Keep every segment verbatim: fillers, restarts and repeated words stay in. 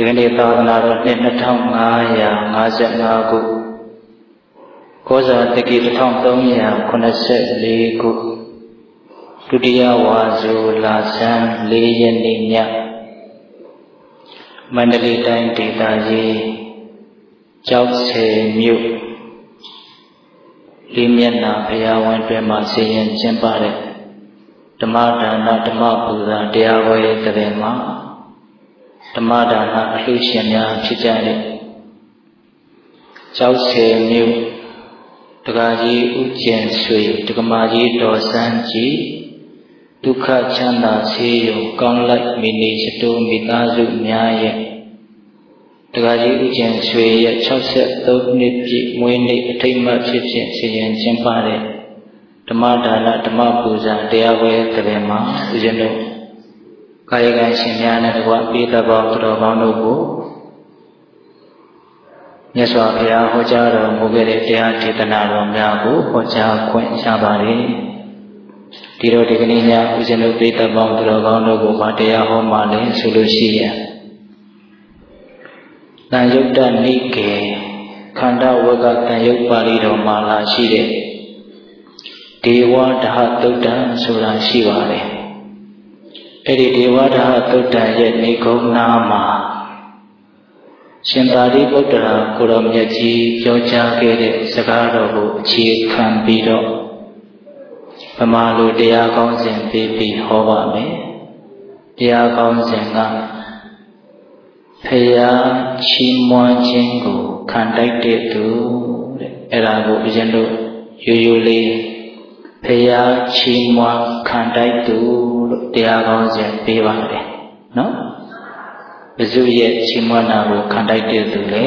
ဒီကနေ့သာသနာတော်နှစ်နှစ်ထောင်ငါးရာငါးဆယ့်ငါးခုကောဇာတက္ကီတစ်ထောင်သုံးရာခုနှစ်ဆယ့်လေးခုဒုတိယဝါဆိုလာဆန်းလေးရက်နေ့ညမန္တလေးတိုင်းဒေသကြီးကျောက်ဆည်မြို့လေးမျက်နှာဘုရားဝင်းတွင်မှစီရင်ကျင်းပတဲ့ဓမ္မဒါနဓမ္မပူဇာတရားပွဲတပင်မှာဓမ္မဒါနအလှူရှင်များဖြစ်ကြတဲ့ကျောက်ဆည်မြို့ဒကာကြီးဦးကျင်ဆွေဒကမာကြီးဒေါ်စန်းကြည်ဒုက္ခချမ်းသာဆေးရုံကောင်းလိုက်မိနေချတိုးမိသားစုများရဲ့ဒကာကြီးဦးကျင်ဆွေရဲ့၆၃နှစ်ပြည့်မွေးနေ့အထိမ်းအမှတ်ဖြစ်ဖြစ်စီရင်ကျင်းပတဲ့ဓမ္မဒါနဓမ္မပူဇာတရားပွဲတပင်မှာဦးဇင်းတို့ကာယကံရှင်များနဲ့တကွပိသဘောသူတော်ကောင်းတို့ကိုမြတ်စွာဘုရားဟောကြားတော်မူခဲ့တဲ့တရားဒေသနာတော်များကိုဟောကြားခွင့်ရပါတယ်ဒီတော့ဒီကနေ့ညဦးဇင်းတို့ပိသဘောသူတော်ကောင်းတို့ကိုဗာတရားဟောမှလည်းဆိုလို့ရှိရင်တန်ယုတ်တနိကေခန္ဓာဝကတန်ယုတ်ပါဠိတော်မှာလာရှိတဲ့ဒေဝဒဟသုတ်တံဆိုတာရှိပါတယ်အဲ့ဒီဒေဝဒဟသုတ်တံရဲ့နေကုန်းနာမှာရှင်သာရိပုတ္တရာကိုရောမြတ်ကြီးပြောကြားခဲ့တဲ့စကားတော်ကိုအခြေခံပြီးတော့ဗမာလူတရားကောင်းစဉ်ပြီးပြီးဟောပါမယ်တရားကောင်းစဉ်ကဖရာချီးမွမ်းခြင်းကိုခံတိုက်တဲ့သူတဲ့အဲ့ဒါကိုဦးဇင်းတို့ရိုးရိုးလေးဖရာချီးမွမ်းခံတိုက်သူလို့တရားကောင်းစဉ်ပေးပါတယ်နော်ဘုဇုရဲ့ချီးမွမ်းတာကိုခံတိုက်တဲ့သူလေ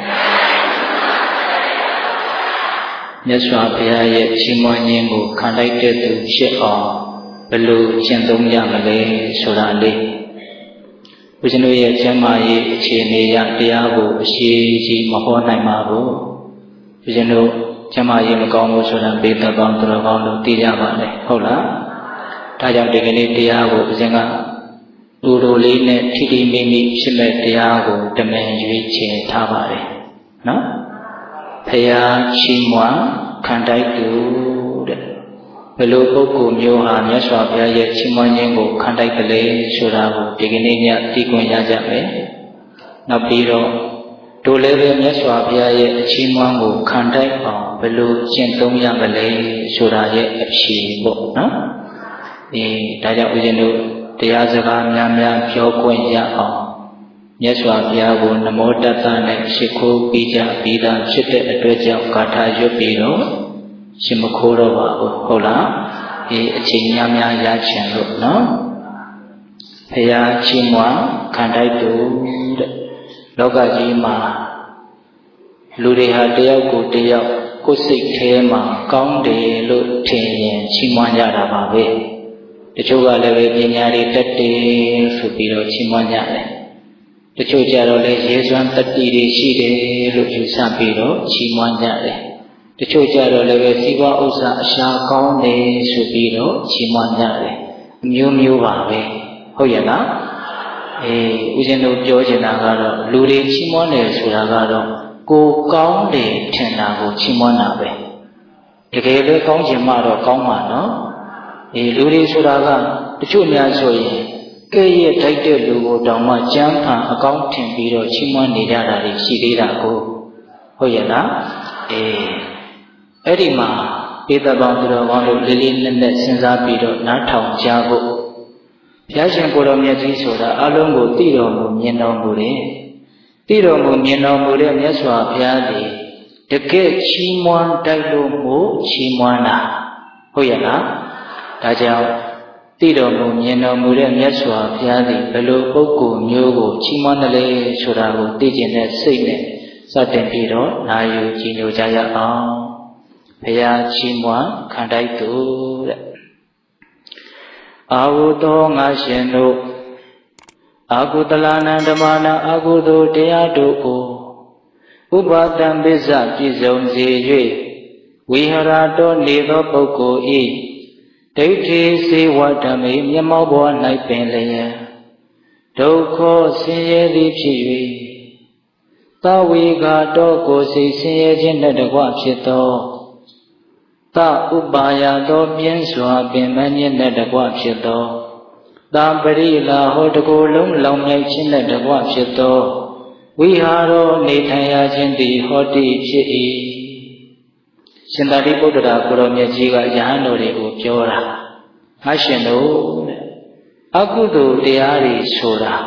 မြတ်စွာဘုရားရဲ့ချီးမွမ်းခြင်းကိုခံတိုက်တဲ့သူဖြစ်အောင်ဘယ်လိုကျင့်သုံးရမလဲဆိုတာလေးဦးဇင်းတို့ရဲ့ကျမ်းမာရေးအခြေအနေရတရားကိုအရှိကြီးမဟောနိုင်ပါဘူးဦးဇင်းတို့ကျမ်းမာရေးမကောင်းဘူးဆိုတာဘေးသက်ကောင်းသူတော်ကောင်းတို့သိကြပါလေဟုတ်လားဒါကြောင့်ဒီကနေ့တရားကိုဦးဇင်းကလူလိုလေးနဲ့ထိထိမိမိဖြစ်မဲ့တရားကိုတမန်ရွေးချယ်ထားပါတယ်နော်ဖရာချီးမွမ်းခံတိုက်သူတဲ့ဘယ်လိုပုဂ္ဂိုလ်မျိုးဟာမြတ်စွာဘုရားရဲ့ချီးမွမ်းခြင်းကိုခံတိုက်တယ်လဲဆိုတာကိုဒီကနေ့ညသိခွင့်ရကြမယ်နောက်ပြီးတော့တို့လည်းပဲမြတ်စွာဘုရားရဲ့အချီးမွမ်းကိုခံတိုက်အောင်ဘယ်လိုကျင့်သုံးရမလဲဆိုတာရဲ့အဖြေပေါ့နော်ဒီဒါကြောင့်ဦးဇင်းတို့တရားစကားများများပြောခွင့်ရအောင်မြတ်စွာဘုရားကိုနမောတတ္တနဲ့ရှိခိုးပြီးကြပြီးသားဖြစ်တဲ့အတွက်ကြောင့်ဂါထာရွတ်ပြီးတော့ရှင်မခိုးတော့ပါဘူးဟုတ်လားဒီအချိန်များများရချင်လို့နော်ဘုရားချီးမွမ်းခံတိုက်သူတဲ့လောကကြီးမှာလူတွေဟာတယောက်ကိုတယောက်ကိုယ်စိတ်ထဲမှာကောင်းတယ်လို့ထင်ရင်ချီးမွမ်းကြတာပါပဲတချို့ကလည်းပဲပညာတွေတတ်တယ်ဆိုပြီးတော့ချီးမွမ်းကြတယ်တချို့ကြတော့လည်းရေစွမ်းတတိတွေရှိတယ်လို့ယူဆပြီးတော့ချီးမွမ်းကြတယ်တချို့ကြတော့လည်းပဲစီးပွားဥစ္စာအရှာကောင်းတယ်ဆိုပြီးတော့ချီးမွမ်းကြတယ်အမျိုးမျိုးပါပဲဟုတ်ရဲ့လားအေးဦးဇင်းတို့ပြောချင်တာကတော့လူတွေချီးမွမ်းတယ်ဆိုတာကတော့ကိုကောင်းတယ်ထင်တာကိုချီးမွမ်းတာပဲတကယ်လည်းကောင်းချင်မှတော့ကောင်းမှာနော်အေးလူတွေဆိုတာကတချို့များဆိုရင်ကဲ့ရဲ့တိုက်တဲ့လူကိုတောင်မှကြမ်းခံအကောင်းထင်ပြီးတော့ချီးမွမ်းနေကြတာတွေရှိသေးတာကိုဟုတ်ရဲ့လားအေးအဲ့ဒီမှာပေတပေါင်းသူတော်ကောင်းတို့လေးလေးနက်နက်စဉ်းစားပြီးတော့နားထောင်ကြဖို့ဘုရားရှင်ကိုယ်တော်မြတ်ကြီးဆိုတာအလုံးကိုသိတော်မူမြင်တော်မူတယ်သိတော်မူမြင်တော်မူတဲ့မြတ်စွာဘုရားသည်တကယ်ချီးမွမ်းတိုက်လို့မို့ချီးမွမ်းတာဟုတ်ရဲ့လားဒါကြောင့်သိတော်မူမြင်တော်မူတဲ့မြတ်စွာဘုရားသည်ဘယ်လိုပုဂ္ဂိုလ်မျိုးကိုချီးမွမ်းတယ်လဲဆိုတာကိုသိကျင်တဲ့စိတ်နဲ့စတင်ပြီးတော့နာယူကြည်ညိုကြရအောင်ဘုရားချီးမွမ်းခံတိုက်သူတဲ့အာဟုသောငါရှင်တို့အာဟုတလနံဓမ္မနာအာဟုသောတရားတို့ကိုဥပါတံပိစ္ဆပြည့်စုံစေ၍ဝိဟရတော်နေသောပုဂ္ဂိုလ်ဤဒိဋ္ဌိစေဝဓမ္မေမျက်မှောက်ပေါ်၌ပင်လျက်ဒုက္ခဆင်းရဲသည်ဖြစ်၍သဝေဃတောကိုယ်စိတ်ဆင်းရဲခြင်းနှင့်တကွဖြစ်သောသဥပါယသောပြင်းစွာပင်မညင်းနှင့်တကွဖြစ်သောသံပရိလာဟောတကိုယ်လုံးလောင်မြိုက်ခြင်းနှင့်တကွဖြစ်သောဝိဟာရောနေထိုင်ရခြင်းသည်ဟောတိဖြစ်၏ရှင်သာရိပုတ္တရာကိုရောမြတ်ကြီးကယဟန်တော်တွေကိုပြောတာငါရှင်တို့တဲ့အကုသိုလ်တရားတွေဆိုတာ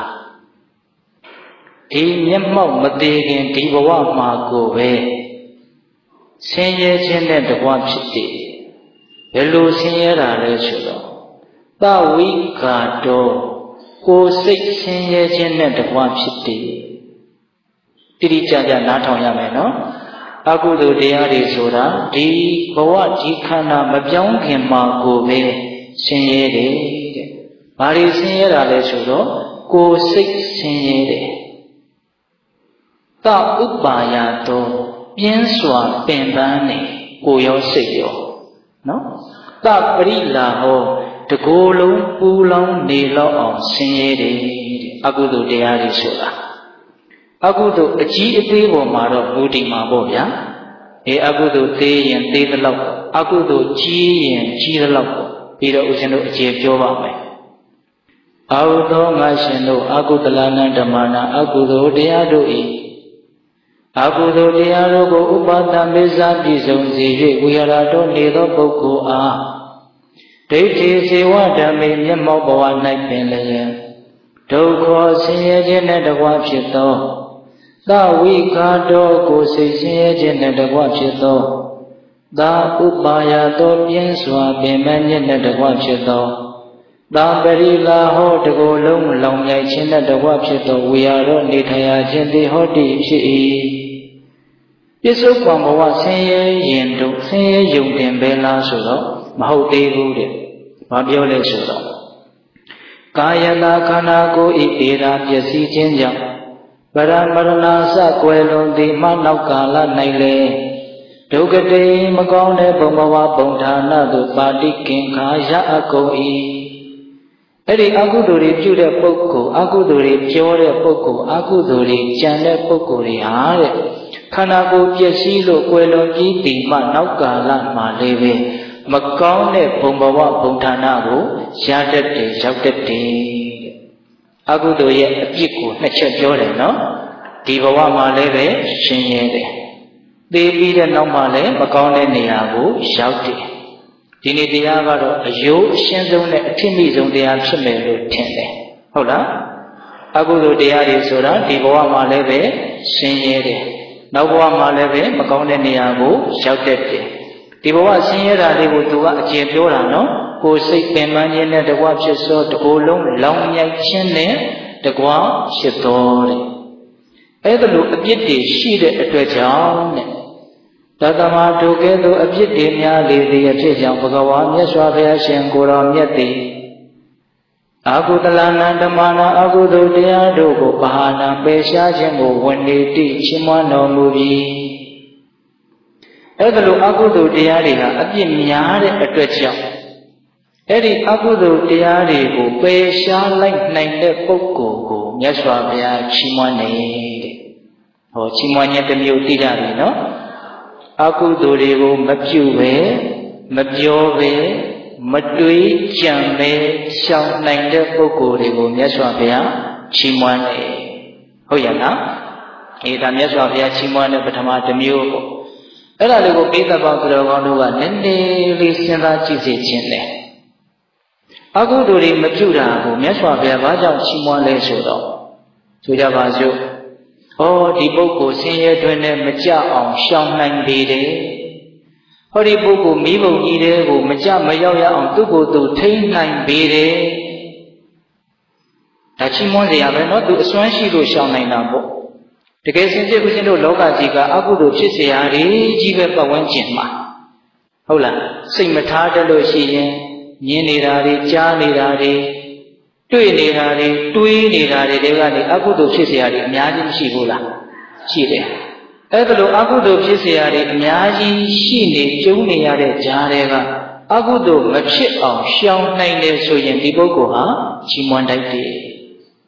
ဒီမျက်မှောက်မသေးခင်ဒီဘဝမှာကိုပဲဆင်းရဲခြင်းနဲ့တကွဖြစ်တယ်ဘယ်လိုဆင်းရဲတာလဲဆိုတော့သဝိကာတောကိုယ်စိတ်ဆင်းရဲခြင်းနဲ့တကွဖြစ်တယ်တိတိကျကျနားထောင်ရမယ်နော်အကုသိုလ်တရားတွေဆိုတာဒီဘဝဒီခန္ဓာမပြောင်းခင်မှာကိုပဲဆင်းရဲတယ်တဲ့ဘာတွေဆင်းရဲတာလဲဆိုတော့ကိုယ်စိတ်ဆင်းရဲတယ်သဥပါယတောပြင်းစွာပင်ပန်းနေကိုရောစိတ်ရောနော်သပရိလာဟောတကိုယ်လုံးပူလောင်နေလောက်အောင်ဆင်းရဲတယ်တဲ့အကုသိုလ်တရားတွေဆိုတာအကုသိုလ်အကြီးအသေးပေါ်မှာတော့မူတည်မှာပေါ့ဗျာအဲအကုသိုလ်သေးရင်သေးသလောက်အကုသိုလ်ကြီးရင်ကြီးသလောက်ပြီးတော့ဦးဇင်းတို့အခြေပြောပါမယ်အာဟုသောငါရှင်တို့အကုသလနံဓမ္မနာအကုသိုလ်တရားတို့၏အကုသိုလ်တရားတို့ကိုဥပါဒံပိစာပြည့်စုံစေ၍ဝိဟာရတော်နေသောပုဂ္ဂိုလ်အားဒိဋ္ဌိစေဝဓမ္မေမျက်မှောက်ဘဝ၌ပင်လည်းဒုက္ခဆင်းရဲခြင်းနှင့်တကွဖြစ်သောသဝိကာတောကိုယ်စိတ်ဆင်းရဲခြင်းနှင့်တကွဖြစ်သောသာဥပါယသောပြင်းစွာပင်မညက်နှင့်တကွဖြစ်သောသံပရိလာဟောတကိုယ်လုံးလောင်မြိုက်ခြင်းနှင့်တကွဖြစ်သောဝိဟာရောနေထိုင်ရခြင်းသည်ဟောတိဖြစ်၏ပြစ္ဆုတ်ပံဘဝဆင်းရဲရင်တို့ဆင်းရဲယုံတင်ပဲလားဆိုတော့မဟုတ်သေးဘူးတဲ့ဘာပြောလဲဆိုတော့ကာယတာခန္ဓာကိုယ်ဤဧရာပျက်စီးခြင်းကြောင့်ပရမရဏစကွယ်လွန်သည်မှနောက်ကာလ၌လေဒုက္ခတိမကောင်းတဲ့ဘုံဘဝပုံဌာနသို့ပါတိကင်္ခာရအကုန်၏အဲ့ဒီအကုသိုလ်တွေပြုတဲ့ပုဂ္ဂိုလ်အကုသိုလ်တွေပြောတဲ့ပုဂ္ဂိုလ်အကုသိုလ်တွေကြံတဲ့ပုဂ္ဂိုလ်တွေဟာတဲ့ခန္ဓာကိုယ်ပျက်စီးလို့ကွယ်လွန်ပြီးဒီမှနောက်ကာလမှာလည်းပဲမကောင်းတဲ့ဘုံဘဝဘုံဌာနကိုရတတ်တယ်ရောက်တတ်တယ်တဲ့အကုသိုလ်ရဲ့အပြစ်ကိုနှစ်ချက်ပြောတယ်နော်ဒီဘဝမှာလည်းပဲရှင်းရဲတယ်သိပြီးတဲ့နောက်မှာလည်းမကောင်းတဲ့နေရာကိုရောက်တယ်ဒီနေ့တရားကတော့အယိုးအရှင်းဆုံးနဲ့အထင်မိဆုံးတရားဖြစ်မယ်လို့ထင်တယ်ဟုတ်လားအကုသိုလ်တရားတွေဆိုတာဒီဘဝမှာလည်းပဲရှင်းရဲတယ်နောက်ဘဝမှာလည်းပဲမကောင်းတဲ့နေရာကိုရောက်တတ်တယ်ဒီဘဝဆင်းရဲတာတွေကိုသူကအကျဉ်းပြောတာနော်ကိုယ်စိတ်ပင်ပန်းခြင်းနဲ့တကွဖြစ်သောတကိုယ်လုံးလောင်မြိုက်ခြင်းနဲ့တကွဖြစ်သောတဲ့အဲ့ဒါလိုအပြစ်တွေရှိတဲ့အတွက်ကြောင့်တဲ့တသမဒုကဲ့သို့အပြစ်တွေများလေသည်အဖြစ်ကြောင့်ဘဂဝါမြတ်စွာဘုရားရှင်ကိုယ်တော်မြတ်သည်အကုသလနံဓမ္မနာအကုသိုလ်တရားတို့ကိုပဟာနာပယ်ရှားခြင်းကိုဝန်နေတိချီးမွမ်းတော်မူပြီးအဲ့ဒါလိုအကုသိုလ်တရားတွေဟာအပြစ်များတဲ့အတွက်ကြောင့်အဲ့ဒီအကုသိုလ်တရားတွေကိုပယ်ရှားလိုက်နိုင်တဲ့ပုဂ္ဂိုလ်ကိုမြတ်စွာဘုရားချီးမွမ်းနေတဲ့ဟောချီးမွမ်းခြင်းတစ်မျိုးသိကြပြီနော်အကုသိုလ်တွေကိုမပြုပဲမပြောပဲမတွေးကြံပဲရှောင်နိုင်တဲ့ပုဂ္ဂိုလ်တွေကိုမြတ်စွာဘုရားချီးမွမ်းတယ်ဟုတ်ရဲ့လားအေးဒါမြတ်စွာဘုရားချီးမွမ်းတဲ့ပထမတစ်မျိုးပေါ့အဲ့ဒါလေးကိုပိဿပေါင်းသူတော်ကောင်းတို့ကနည်းနည်းလေးစဉ်းစားကြည့်စေခြင်းလေအကုသိုလ်တွေမပြုတာကိုမြတ်စွာဘုရားဘာကြောင့်ချီးမွမ်းလဲဆိုတော့ဆိုကြပါစို့ဟောဒီပုဂ္ဂိုလ်ဆင်းရဲတွင်နဲ့မကြအောင်ရှောင်နိုင်ပေတယ်ဟောဒီပုဂ္ဂိုလ်မိဘုံကြီးတွေကိုမကြမရောက်ရအောင်သူ့ကိုယ်သူထိန်းနိုင်ပေတယ်ဒါချီးမွမ်းစရာပဲเนาะသူအစွမ်းရှိလို့ရှောင်နိုင်တာပေါ့တကယ်စင်စစ်ဦးဇင်းတို့လောကကြီးကအကုသိုလ်ဖြစ်เสียရည်ကြီးပဲပတ်ဝန်းကျင်မှာဟုတ်လားစိတ်မထားတတ်လို့ရှိရင်မြင်နေတာတွေကြားနေတာတွေတွေ့နေတာတွေတွေးနေတာတွေတွေကနေအကုသိုလ်ဖြစ်เสียရည်အများကြီးမရှိဘူးလားရှိတယ်အဲ့ဒါလိုအကုသိုလ်ဖြစ်เสียရည်အများကြီးရှိနေကျုံနေရတဲ့ကြားတွေကအကုသိုလ်မဖြစ်အောင်ရှောင်နိုင်တယ်ဆိုရင်ဒီပုဂ္ဂိုလ်ဟာချီးမွမ်းတတ်တယ်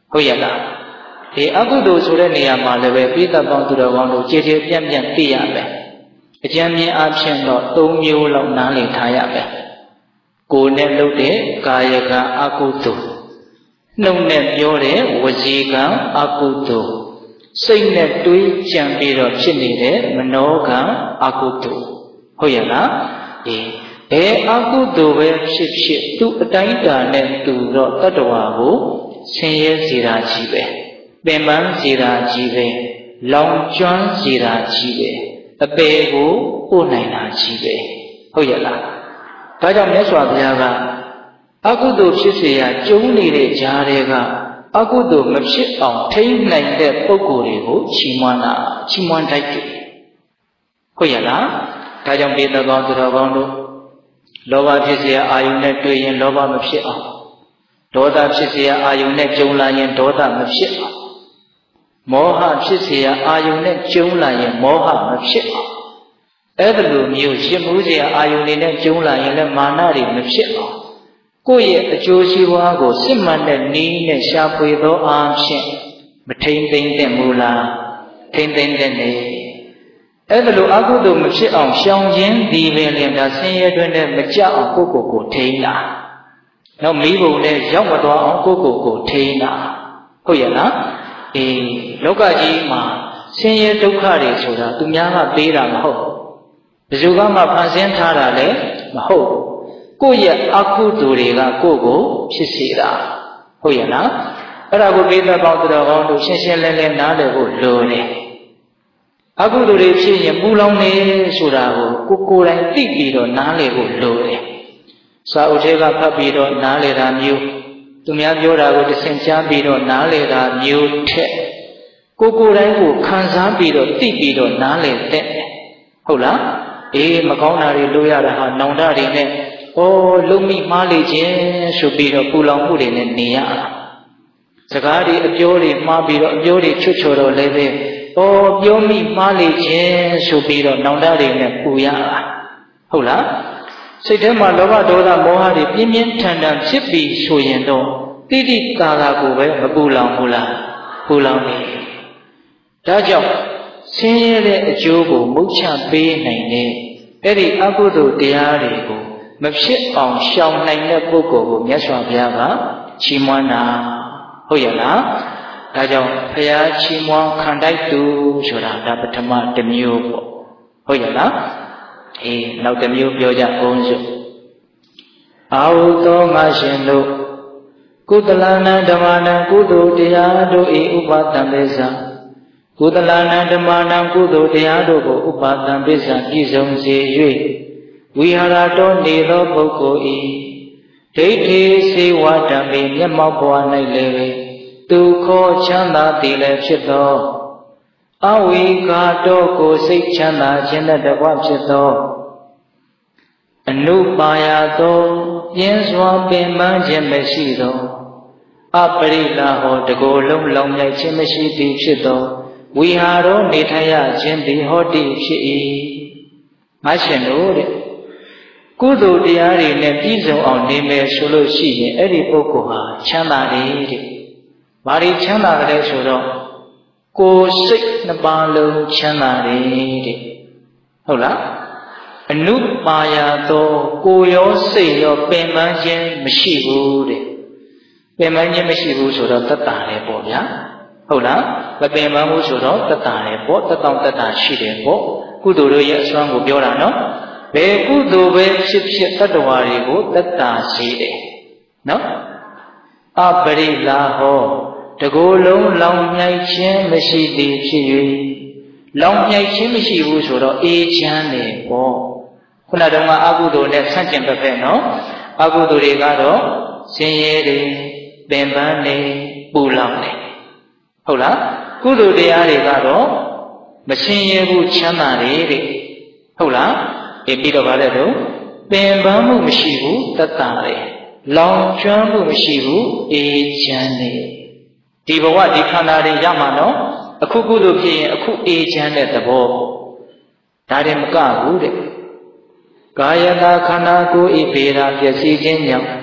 ဟုတ်ရဲ့လားဒီအကုသိုလ်ဆိုတဲ့နေရာမှာလည်းပဲပိဋကပေါင်းသူတော်ကောင်းတို့ကြည်ကြည်ပြန့်ပြန့်သိရမယ်အကျဉ်းမြင်အဖြစ်တော့သုံးမျိုးလောက်နားလည်ထားရမယ်ကိုယ်နဲ့လုပ်တဲ့ကာယကံအကုသိုလ်နှုတ်နဲ့ပြောတဲ့ဝစီကံအကုသိုလ်စိတ်နဲ့တွေးကြံပြီးတော့ဖြစ်နေတဲ့မနောကံအကုသိုလ်ဟုတ်ရဲ့လားဒီဘယ်အကုသိုလ်ပဲဖြစ်ဖြစ်သူ့အတိုင်းအတာနဲ့သူတော့တတ္တဝါကိုဆင်းရဲစေတာကြီးပဲပင်ပန်းစေတာကြီးပဲလောင်ကျွမ်းစေတာကြီးပဲအပေကိုပို့နိုင်တာကြီးပဲဟုတ်ရဲ့လားဒါကြောင့်မြတ်စွာဘုရားကအကုသိုလ်ဖြစ်เสียကျုံနေတဲ့ကြားတွေကအကုသိုလ်မဖြစ်အောင်ထိန်းနိုင်တဲ့ပုဂ္ဂိုလ်တွေကိုချီးမွမ်းတာချီးမွမ်းတိုက်တယ်ဟုတ်ရဲ့လားဒါကြောင့်ဒေသကောင်းသူတော်ကောင်းတို့လောဘဖြစ်เสียအာယုန်နဲ့တွေ့ရင်လောဘမဖြစ်အောင်ဒေါသဖြစ်เสียအာယုန်နဲ့ကြုံလာရင်ဒေါသမဖြစ်အောင်မောဟဖြစ်เสียအာယုန်နဲ့ကြုံလာရင်မောဟမဖြစ်အောင်အဲ့ဒါလိုမျိုးရှင်းမှုเสียအာယုန်တွေနဲ့ကြုံလာရင်လည်းမာနတွေမဖြစ်အောင်ကိုယ့်ရဲ့အကျိုးရှိပွားကိုစစ်မှန်တဲ့နည်းနဲ့ရှာဖွေသောအားဖြင့်မထိမ့်သိမ့်တဲ့မူလားထိမ့်သိမ့်တဲ့နေအဲ့ဒါလိုအကုသိုလ်မဖြစ်အောင်ရှောင်ခြင်းဒီပင်လည်းဒါဆင်းရဲတွင်နဲ့မကြအောင်ကိုယ့်ကိုယ်ကိုထိန်းတာနောက်မိဘုံနဲ့ရောက်မသွားအောင်ကိုယ့်ကိုယ်ကိုထိန်းတာဟုတ်ရဲ့လားအေးလောကကြီးမှာဆင်းရဲဒုက္ခတွေဆိုတာသူများကပေးတာမဟုတ်ဘယ်သူကမှဖန်ဆင်းထားတာလည်းမဟုတ်ကိုယ့်ရဲ့အကုသိုလ်တွေကကိုယ့်ကိုဖြစ်စေတာဟုတ်ရဲ့လားအဲ့ဒါကိုပိဋကပေါင်းသူတော်ကောင်းတို့ရှင်းရှင်းလင်းလင်းနားလည်ဖို့လိုတယ်အကုသိုလ်တွေဖြစ်ရင်ပူလောင်နေဆိုတာကိုကိုယ်ကိုယ်တိုင်သိပြီးတော့နားလည်ဖို့လိုတယ်စာအုပ်ထဲကဖတ်ပြီးတော့နားလည်တာမျိုးသူများပြောတာကိုသိကြားပြီးတော့နားလည်တာမျိုးထက်ကိုယ်ကိုယ်တိုင်ကိုခံစားပြီးတော့သိပြီးတော့နားလည်တဲ့ဟုတ်လားအေးမကောင်းတာတွေလို့ရတာဟာနောင်တတွေနဲ့ဩလုံမိမှားလေခြင်းဆိုပြီးတော့ပူလောင်မှုတွေနဲ့နေရတာစကားတွေအပြောတွေမှားပြီးတော့အပြောတွေချွတ်ချော်တော့လည်းပဲဩပြောမိမှားလေခြင်းဆိုပြီးတော့နောင်တတွေနဲ့ပူရတာဟုတ်လားစိတ်ထဲမှာလောဘဒေါသမောဟတွေပြင်းပြင်းထန်ထန်ဖြစ်ပြီးဆိုရင်တော့တိတိကာကာကိုပဲမပူလောင်ဘူးလားပူလောင်နေဒါကြောင့်ဆင်းရဲတဲ့အကျိုးကိုမုတ်ချပေးနိုင်တဲ့အဲ့ဒီအကုသိုလ်တရားတွေကိုမဖြစ်အောင်ရှောင်နိုင်တဲ့ပုဂ္ဂိုလ်ကိုမြတ်စွာဘုရားကချီးမွမ်းတာဟုတ်ရဲ့လားဒါကြောင့်ဘုရားချီးမွမ်းခံတိုက်သူဆိုတာဒါပထမတစ်မျိုးပေါ့ဟုတ်ရဲ့လားအေးနောက်တစ်မျိုးပြောကြအောင်စို့အာဟုသောငါရှင်တို့ကုသလနာဓမ္မနာကုသိုလ်တရားတို့ဤဥပါဒံပိစ္ဆာကုသလနာဓမ္မနာကုသိုလ်တရားတို့ကိုဥပါဒံပိစ္ဆာပြည့်စုံစေ၍ဝိဟာရတော်နေသောပုဂ္ဂိုလ်ဤဒိဋ္ဌိစေဝဓမ္မေမျက်မှောက်ဘဝ၌လည်းသူခေါ်ချမ်းသာတည်လည်းဖြစ်သောအဝိကာတော်ကိုစိတ်ချမ်းသာခြင်းနဲ့တကွဖြစ်သောအနုပါယသောပြင်းစွာပင်ပန်းခြင်းမရှိသောအပရိလာဟောတကိုယ်လုံးလောင်မြိုက်ခြင်းမရှိသည်ဖြစ်သောဝိဟာရောနေထိုင်ရခြင်းသည်ဟောတိဖြစ်၏ငါရှင်တို့တဲ့ကုသိုလ်တရားတွေနဲ့ပြည့်စုံအောင်နေမယ်ဆိုလို့ရှိရင်အဲ့ဒီပုဂ္ဂိုလ်ဟာချမ်းသာတယ်တဲ့။ဘာတွေချမ်းသာတယ်ဆိုတော့ကိုယ်စိတ်နှစ်ပါးလုံးချမ်းသာတယ်တဲ့။ဟုတ်လား။အနုပါယသောကိုယ်ရောစိတ်ရောပင်ပန်းခြင်းမရှိဘူးတဲ့။ပင်ပန်းခြင်းမရှိဘူးဆိုတော့တတ်တာလေပေါ့ဗျာ။ဟုတ်လား။မပင်ပန်းဘူးဆိုတော့တတ်တာလေပေါ့တတ်တောင့်တတ်တာရှိတယ်ပေါ့။ကုသိုလ်တို့ရဲ့အစွမ်းကိုပြောတာနော်။ဘယ်ကုသိုလ်ပဲဖြစ်ဖြစ်တတ္တဝါတွေကိုတတ်တာစေတယ်နော်အပရိလာဟောတကိုယ်လုံးလောင်မြိုက်ခြင်းမရှိသည်ဖြစ်၍လောင်မြိုက်ခြင်းမရှိဘူးဆိုတော့အေးချမ်းတယ်ပေါ့ခုနတုန်းကအကုသိုလ်နဲ့ဆန့်ကျင်ဘက်ပဲနော်အကုသိုလ်တွေကတော့ဆင်းရဲတွေပင်ပန်းနေပူလောင်နေဟုတ်လားကုသိုလ်တရားတွေကတော့မဆင်းရဲဘူးချမ်းသာတယ်တဲ့ဟုတ်လားဒီပြီးတော့ဗါတဲ့တော့ပင်ပန်းမှုမရှိဘူးတတ်တာလေလောင်ကျွမ်းမှုမရှိဘူးအေးချမ်းနေဒီဘဝဒီခန္ဓာတွေရမှာနော်အခုကုသိုလ်ဖြစ်ရင်အခုအေးချမ်းတဲ့သဘောဒါတွေမကဘူးတဲ့ကာယတာခန္ဓာကိုယ်ဤပေရာပျက်စီးခြင်းကြောင့်ပ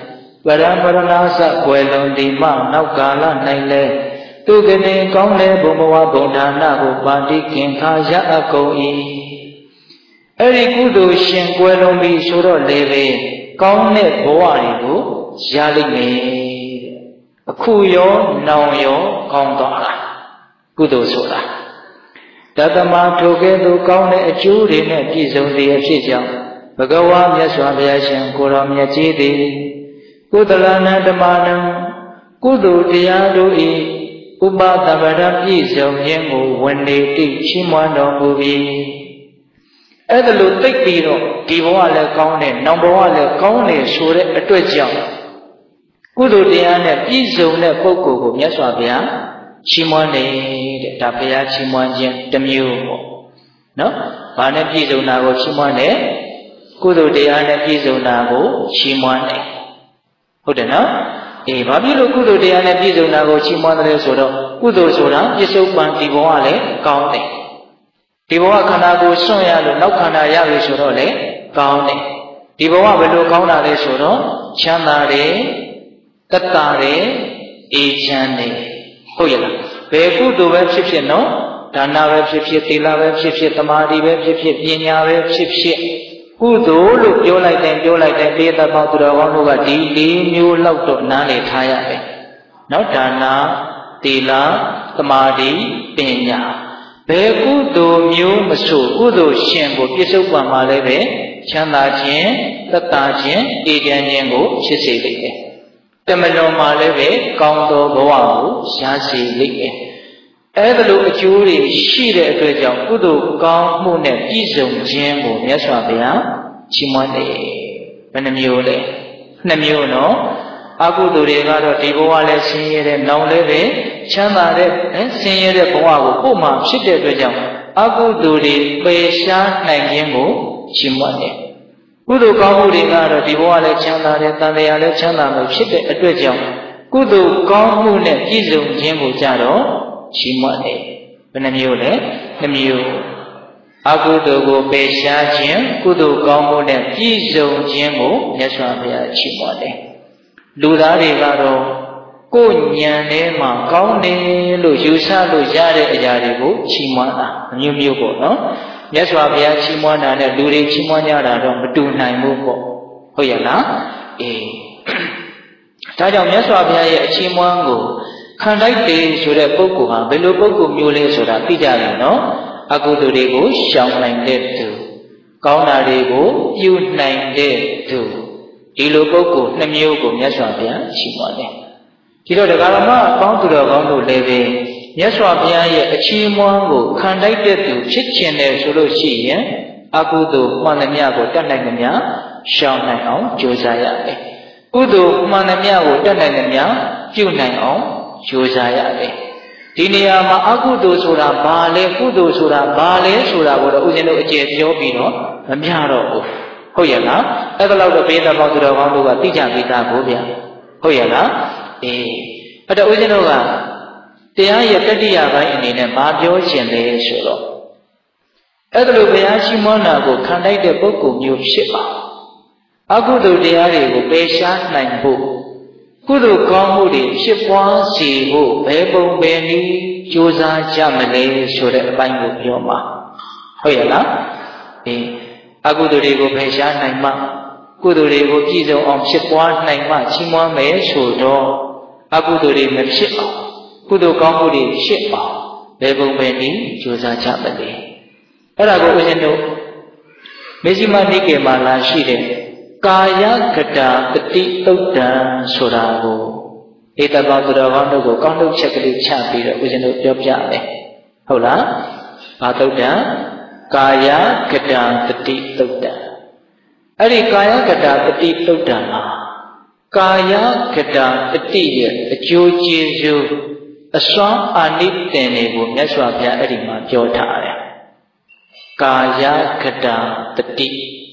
ရံပရဏာစကွယ်လွန်ဒီမနောက်ကာလ၌လဲသူကနေကောင်းတဲ့ဘုံဘဝဘုံဌာနကိုပါတိခင်ခါရအကုန်၏အဲ့ဒီကုသိုလ်ရှင်ကွယ်လွန်ပြီဆိုတော့လေပဲကောင်းတဲ့ဘဝတွေကိုရလိမ့်မယ်အခုရောနောင်ရောကောင်းသွားတာကုသိုလ်ဆိုတာတသမထိုကဲ့သို့ကောင်းတဲ့အကျိုးတွေနဲ့ပြည့်စုံစေဖြစ်ကြောင်းဘဂဝါမြတ်စွာဘုရားရှင်ကိုယ်တော်မြတ်ကြီးသည်ကုသလနာဓမ္မနံကုသိုလ်တရားတို့၏ဥပသဗ္ဗရပြည့်စုံခြင်းကိုဝန်နေတိချီးမွမ်းတော်မူပြီးအဲ့ဒါလို့သိပြီးတော့ဒီဘဝလည်းကောင်းတယ်နောင်ဘဝလည်းကောင်းတယ်ဆိုတဲ့အတွက်ကြောင့်ကုသိုလ်တရားနဲ့ပြည့်စုံတဲ့ပုဂ္ဂိုလ်ကိုမြတ်စွာဘုရားချီးမွမ်းတယ်တဲ့ဒါဘုရားချီးမွမ်းခြင်းတစ်မျိုးပေါ့နော်ဘာနဲ့ပြည့်စုံတာကိုချီးမွမ်းတယ်ကုသိုလ်တရားနဲ့ပြည့်စုံတာကိုချီးမွမ်းတယ်ဟုတ်တယ်နော်အေးဘာဖြစ်လို့ကုသိုလ်တရားနဲ့ပြည့်စုံတာကိုချီးမွမ်းတယ်ဆိုတော့ကုသိုလ်ဆိုတာပြစ္ဆုတ်ပံဒီဘဝလည်းကောင်းတယ်ဒီဘဝခန္ဓာကိုစွန့်ရလို့နောက်ခန္ဓာရပြီဆိုတော့လည်းကောင်းတယ်ဒီဘဝဘယ်လိုကောင်းတာလဲဆိုတော့ချမ်းသာတယ်သက်သာတယ်အေးချမ်းတယ်ဟုတ်ရဲ့လားဘယ်ကုသိုလ်ပဲဖြစ်ဖြစ်နော်ဒါနပဲဖြစ်ဖြစ်သီလပဲဖြစ်ဖြစ်သမာဓိပဲဖြစ်ဖြစ်ပညာပဲဖြစ်ဖြစ်ကုသိုလ်လို့ပြောလိုက်တယ်ပြောလိုက်တယ်ပေးသက်ပေါင်းသူတော်ကောင်းတို့ကဒီလေးမျိုးလောက်တော့နားလည်ထားရတယ်နော်ဒါနသီလသမာဓိပညာဘယ်ကုသိုလ်မျိုးမဆိုကုသိုလ်ရှင်ကိုပြစ္ဆုတ်ပံမှာလည်းပဲချမ်းသာခြင်းသက်သာခြင်းအေးချမ်းခြင်းကိုဖြစ်စေလိမ့်မယ်တမလွန်မှာလည်းပဲကောင်းသောဘဝကိုရစေလိမ့်မယ်အဲ့ဒါလိုအကျိုးတွေရှိတဲ့အတွက်ကြောင့်ကုသိုလ်ကောင်းမှုနဲ့ပြည့်စုံခြင်းကိုမြတ်စွာဘုရားချီးမွမ်းတယ်ဘယ်နှမျိုးလဲနှစ်မျိုးနော်အကုသိုလ်တွေကတော့ဒီဘဝလည်းဆင်းရဲတဲ့နောင်လည်းပဲချမ်းသာတဲ့ဆင်းရဲတဲ့ဘဝကိုပို့မှဖြစ်တဲ့အတွက်ကြောင့်အကုသိုလ်တွေပယ်ရှားနိုင်ခြင်းကိုချီးမွမ်းတယ်ကုသိုလ်ကောင်းမှုတွေကတော့ဒီဘဝလည်းချမ်းသာတယ်တန်တရားလည်းချမ်းသာမှုဖြစ်တဲ့အတွက်ကြောင့်ကုသိုလ်ကောင်းမှုနဲ့ပြည့်စုံခြင်းကိုကြတော့ချီးမွမ်းတယ်ဘယ်နှမျိုးလဲနှစ်မျိုးအကုသိုလ်ကိုပယ်ရှားခြင်းကုသိုလ်ကောင်းမှုနဲ့ပြည့်စုံခြင်းကိုမြတ်စွာဘုရားချီးမွမ်းတယ်လူသားတွေကတော့ကိုယ်ဉာဏ်ထဲမှာကောင်းတယ်လို့ယူဆလို့ရတဲ့အရာတွေကိုချီးမွမ်းတာမျိုးမျိုးပေါ့နော်မြတ်စွာဘုရားချီးမွမ်းတာနဲ့လူတွေချီးမွမ်းကြတာတော့မတူနိုင်ဘူးပေါ့ဟုတ်ရဲ့လားအေးဒါကြောင့်မြတ်စွာဘုရားရဲ့အချီးမွမ်းကိုခံလိုက်တယ်ဆိုတဲ့ပုဂ္ဂိုလ်ဟာဘယ်လိုပုဂ္ဂိုလ်မျိုးလဲဆိုတာသိကြတယ်နော်အကုသိုလ်တွေကိုရှောင်နိုင်တဲ့သူကောင်းတာတွေကိုပြုနိုင်တဲ့သူဒီလိုပုဂ္ဂိုလ်နှစ်မျိုးကိုမြတ်စွာဘုရားချီးမွမ်းတယ်ဒီတော့ဒကာရမအပေါင်းသူတော်ကောင်းတို့လည်းပဲမြတ်စွာဘုရားရဲ့အချီးမွမ်းကိုခံလိုက်တဲ့သူဖြစ်ခြင်းတယ်ဆိုလို့ရှိရင်အကုသိုလ်မှန်သမျှကိုတတ်နိုင်သမျှရှောင်နိုင်အောင်ကြိုးစားရမယ်ကုသိုလ်မှန်သမျှကိုတတ်နိုင်သမျှပြုနိုင်အောင်ကြိုးစားရတယ်ဒီနေရာမှာအကုသိုလ်ဆိုတာဘာလဲကုသိုလ်ဆိုတာဘာလဲဆိုတာကိုတော့ဦးဇင်းတို့အကျေပြောပြီးတော့မပြတော့ဘူးဟုတ်ရဲ့လားအဲ့ဒါတော့ဘေးသက်ပေါင်းသူတော်ကောင်းတို့ကသိကြပြီးသားကိုဗျာဟုတ်ရဲ့လားအေးအဲ့တော့ဦးဇင်းတို့ကတရားရဲ့တတိယပိုင်းအနေနဲ့မပြောချင်လေဆိုတော့အဲ့ဒါလိုဘုရားရှိမောနာကိုခံလိုက်တဲ့ပုဂ္ဂိုလ်မျိုးဖြစ်ပါအကုသိုလ်တရားတွေကိုပယ်ရှားနိုင်ဖို့ကုသိုလ်ကောင်းမှုတွေဖြစ်ပွားစေဖို့ဘယ်ပုံဘယ်နည်းကြိုးစားကြမလဲဆိုတဲ့အပိုင်းကိုပြောမှာဟုတ်ရဲ့လားအေးအကုသိုလ်တွေကိုဖယ်ရှားနိုင်မှကုသိုလ်တွေကိုပြည့်စုံအောင်ဖြစ်ပွားနိုင်မှချီးမွမ်းမယ်ဆိုတော့အကုသိုလ်တွေမဖြစ်အောင်ကုသိုလ်ကောင်းမှုတွေဖြစ်အောင်ဘယ်ပုံပဲနည်းကြိုးစားကြမလဲအဲ့ဒါကိုဦးဇင်းတို့မေဇိမနိကေမှာလာရှိတဲ့ကာယကတာတတိတုတ်တံဆိုတာကိုဧတပသူတော်ကောင်းတို့ကိုကောင်းထုတ်ချက်ကလေးချပြီးတော့ဦးဇင်းတို့ပြောပြမယ်ဟုတ်လားဘာတုတ်တံကာယကတာတတိတုတ်တံအဲ့ဒီကာယကတာတတိတုတ်တံမှာကာယကတာတတိရဲ့အကျိုးကျေးဇူးအစွမ်းအာနိသင်တွေကိုမြတ်စွာဘုရားအဲ့ဒီမှာပြောထားတယ်ကာယကတာတတိ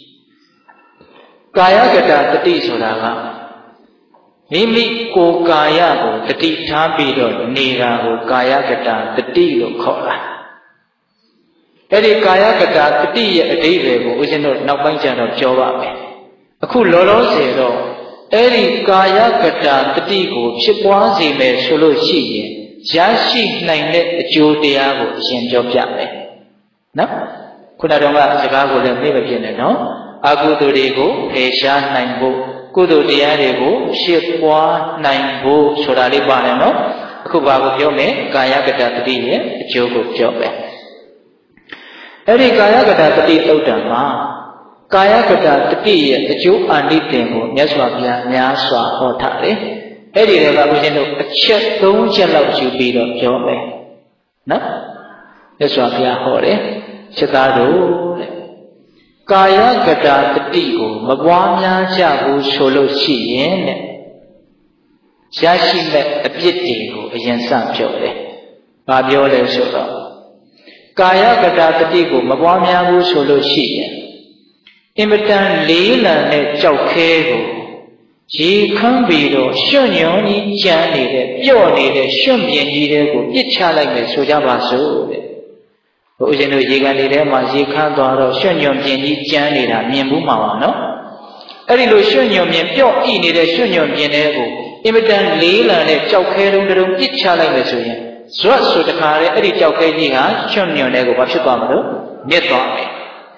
ကာယကတာတတိဆိုတာကမိမိကိုယ်ကာယကိုတတိထားပြီးတော့နေတာကိုကာယကတာတတိလို့ခေါ်တာအဲ့ဒီကာယကတာတတိရဲ့အဓိပ္ပာယ်ကိုဦးဇင်းတို့နောက်ပိုင်းကျတော့ပြောပါမယ်အခုလောလောဆယ်တော့အဲ့ဒီကာယကတာတတိကိုဖြစ်ပွားစေမယ်ဆိုလို့ရှိရင်ရရှိနိုင်တဲ့အကျိုးတရားကိုအရင်ပြောပြမယ်နော်ခုနကတော့စကားကိုလည်းမေ့မပြနဲ့နော်အကုသိုလ်တွေကိုဖယ်ရှားနိုင်ဖို့ကုသိုလ်တရားတွေကိုဖြစ်ပွားနိုင်ဖို့ဆိုတာလေးပါတယ်နော်အခုဘာကိုပြောမယ်ကာယကတာတတိရဲ့အကျိုးကိုပြောမယ်အဲ့ဒီကာယကတာတတိသုတ်တံမှာကာယကတာတတိရဲ့အကျိုးအာနိသင်ကိုမြတ်စွာဘုရားများစွာဟောထားတယ်အဲ့ဒီတော့ဘုရားတို့အချက်သုံးချက်လောက်ယူပြီးတော့ပြောမယ်နော်မြတ်စွာဘုရားဟောတယ်ချက်သားတို့တဲ့ကာယကတာတတိကိုမပွားများကြဘူးဆိုလို့ရှိရင်တဲ့ရရှိမဲ့အပြစ်တွေကိုအရင်စပြောတယ်။ဘာပြောလဲဆိုတော့ကာယကတာတတိကိုမပွားများဘူးဆိုလို့ရှိရင်အင်မတန်လေးလံတဲ့ကြောက်ခဲကိုရေခမ်းပြီးတော့ရွှွညွန်ကြီးကြမ်းနေတဲ့ပြော့နေတဲ့ရွှွမြင်ကြီးတွေကိုပြစ်ချလိုက်မယ်ဆိုကြပါစို့တဲ့ဘုရားတို့ရေကန်တွေထဲမှာရေခမ်းသွားတော့ရွှွညွန်ပြင်းကြီးကြမ်းနေတာမြင်ဘူးမှာပါနော်အဲ့ဒီလိုရွှွညွန်ပြင်းပြော့ဣနေတဲ့ရွှွညွန်ပြင်းတွေကိုအင်မတန်လေးလံတဲ့ကြောက်ခဲတုံးတုံးပြစ်ချလိုက်မယ်ဆိုရင်ဇွတ်ဆိုတခါလေအဲ့ဒီကြောက်ခဲကြီးဟာရွှွညွန်တွေကိုဘာဖြစ်သွားမလို့နစ်သွားမယ်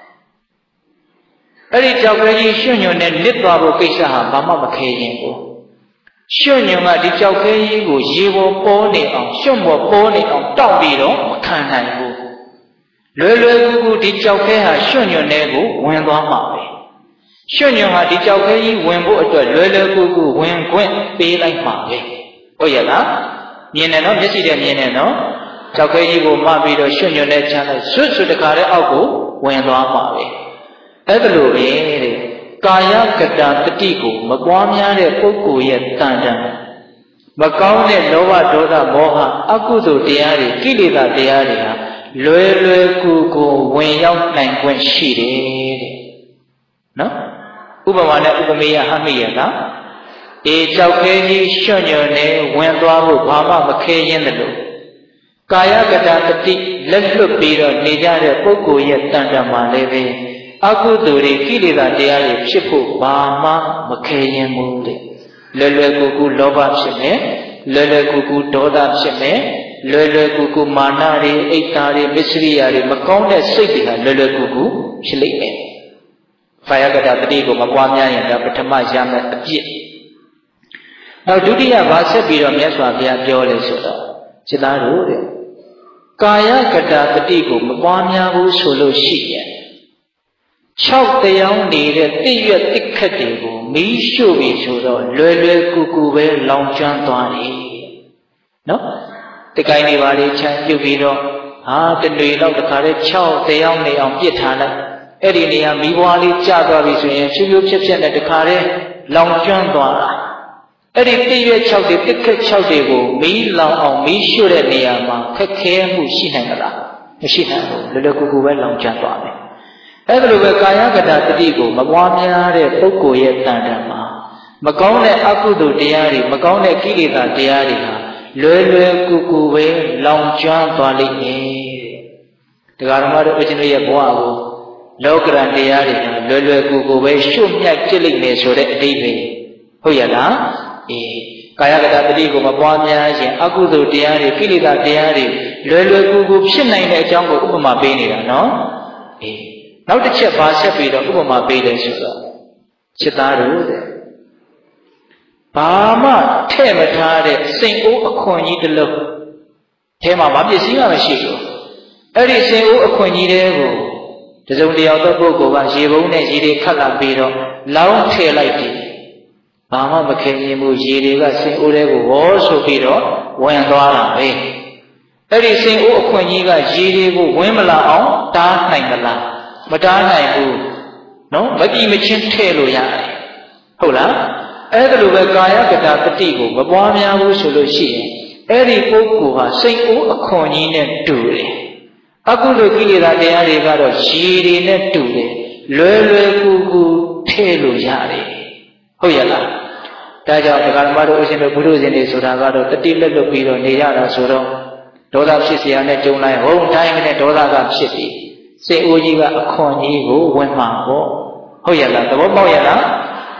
အဲ့ဒီကြောက်ခဲကြီးရွှွညွန်နဲ့နစ်သွားဖို့ကိစ္စဟာဘာမှမခဲရင်ဘူးရွှွညွန်ကဒီကြောက်ခဲကြီးကိုရေပေါ်ပေါ်နေအောင်ရွှွန့်ပေါ်ပေါ်နေအောင်တောက်ပြီးတော့မခံနိုင်ဘူးလွယ်လွယ်ကူကူဒီကြောက်ခဲဟာရွှွညွန်တဲ့ကိုဝင်သွားမှာပဲရွှွညွန်ဟာဒီကြောက်ခဲကြီးဝင်ဖို့အတွက်လွယ်လွယ်ကူကူဝင်ခွင့်ပေးလိုက်မှာပဲဟုတ်ရဲ့လားမြင်တယ်နော်မျက်စိနဲ့မြင်တယ်နော်ကြောက်ခဲကြီးကိုမှပြီးတော့ရွှွညွန်နဲ့ချမ်းလိုက်ဆွတ်ဆွတ်တခါတည်းအောက်ကိုဝင်သွားမှာပဲအဲ့ဒါလိုပဲတဲ့ကာယကတာတတိကိုမပွားများတဲ့ပုဂ္ဂိုလ်ရဲ့တန်တန်မကောင်းတဲ့လောဘဒေါသမောဟအကုသိုလ်တရားတွေကိလေသာတရားတွေဟာလွယ်လွယ်ကူကူဝင်ရောက်နိုင်ခွင့်ရှိတယ်တဲ့နော်ဥပမာနဲ့ဥပမေယဟမိယလားအေးကြောက်ခဲကြီးရွှွညွန်နေဝင်သွားဖို့ဘာမှမခဲရင်းတယ်လို့ကာယကတာတတိလက်လွတ်ပြီးတော့နေကြတဲ့ပုဂ္ဂိုလ်ရဲ့တန်တန်မှလည်းပဲအကုသိုလ်တွေကိလေသာတရားတွေဖြစ်ဖို့ဘာမှမခဲရင်ဘူးတဲ့လွယ်လွယ်ကူကူလောဘဖြစ်မယ်လွယ်လွယ်ကူကူဒေါသဖြစ်မယ်လွယ်လွယ်ကူကူမာနတွေအိတ်သားတွေမစ္စရိယာတွေမကောင်းတဲ့စိတ်တွေဟာလွယ်လွယ်ကူကူဖြစ်လိမ့်မယ်ကာယကတာတတိကိုမပွားများရင်ဒါပထမရမယ်အပြစ်နောက်ဒုတိယဘာဆက်ပြီးတော့မြတ်စွာဘုရားပြောလဲဆိုတော့စိတ္တတို့တဲ့ကာယကတာတတိကိုမပွားများဘူးဆိုလို့ရှိရင်၆တရားနေတဲ့တိရွက်တိခတ်တွေကိုမီးရှို့ပြီးဆိုတော့လွယ်လွယ်ကူကူပဲလောင်ကျွမ်းသွားတယ်နော်တကိုင်းတွေပါလေချမ်းပြုတ်ပြီးတော့ဟာတတွေတော့တခါတည်း၆တရားနေအောင်ပြစ်ထားလိုက်အဲ့ဒီနေရာမီးပွားလေးကျသွားပြီဆိုရင်ဖြူဖြူဖြစ်ဖြစ်နဲ့တခါတည်းလောင်ကျွမ်းသွားတာအဲ့ဒီတိရွက်၆တွေတိခတ်၆တွေကိုမီးလောင်အောင်မီးရှို့တဲ့နေရာမှာခက်ခဲမှုရှိနိုင်မလားမရှိနိုင်ဘူးလွယ်လွယ်ကူကူပဲလောင်ကျွမ်းသွားတယ်အဲ့ဒါလိုပဲကာယကတာတတိကိုမပွားများတဲ့ပုဂ္ဂိုလ်ရဲ့တန်တန်မှာမကောင်းတဲ့အကုသိုလ်တရားတွေမကောင်းတဲ့ကိလေသာတရားတွေဟာလွယ်လွယ်ကူကူပဲလောင်ကျွမ်းသွားလိမ့်မယ်တဲ့တရားဓမ္မတို့အရှင်တို့ရဲ့ဘဝကိုလောကရန်တရားတွေဟာလွယ်လွယ်ကူကူပဲရှုမြတ်ပြစ်လိမ့်မယ်ဆိုတဲ့အဓိပ္ပာယ်ဟုတ်ရလားအေးကာယကတာတတိကိုမပွားများရင်အကုသိုလ်တရားတွေကိလေသာတရားတွေလွယ်လွယ်ကူကူဖြစ်နိုင်တဲ့အကြောင်းကိုဥပမာပေးနေတာနော်အေးနောက်တစ်ချက်ပါဆက်ပြီးတော့ဥပမာပေးတယ်ဆိုတော့စိတ္တတို့တဲ့ဘာမှထဲ့မထားတဲ့စိန်အိုးအခွန်ကြီးတစ်လုံးထဲမှာမပစ္စည်းမှမရှိဘူးအဲ့ဒီစိန်အိုးအခွန်ကြီးတွေကိုတစုံတယောက်သောပုဂ္ဂိုလ်ကရေပုံးနဲ့ရေတွေခတ်လာပြီးတော့လောင်းထည့်လိုက်တယ်ဘာမှမခင်ရင်ဘူးရေတွေကစိန်အိုးတွေကိုဝေါ်ဆိုပြီးတော့ဝင်သွားတာပဲအဲ့ဒီစိန်အိုးအခွန်ကြီးကရေတွေကိုဝင်မလာအောင်တားနိုင်မလားမတားနိုင်ဘူးနော်မကြည့်မချင်းထည့်လို့ရတယ်ဟုတ်လားအဲ့ဒါလိုပဲကာယကတာတတိကိုမပွားများဘူးဆိုလို့ရှိရင်အဲ့ဒီပုဂ္ဂိုလ်ဟာစိတ်အိုးအခွန်ကြီးနဲ့တူတယ်အကုသိုလ်ကိလေသာတရားတွေကတော့ရေတွေနဲ့တူတယ်လွယ်လွယ်ကူကူထည့်လို့ရတယ်ဟုတ်ရဲ့လားဒါကြောင့်ဒကာဓမ္မတို့အရှင်တို့ဘုရားရှင်တွေဆိုတာကတော့တတိလက်လွတ်ပြီးတော့နေရတာဆိုတော့ဒေါသဖြစ်เสียနဲ့ကြုံလိုက်ဟုတ်တိုင်းနဲ့ဒေါသကဖြစ်ပြီးစိတ်အိုးကြီးကအခွန်ကြီးကိုဝင်မှာပေါ့ဟုတ်ရဲ့လားသဘောပေါက်ရဲ့လား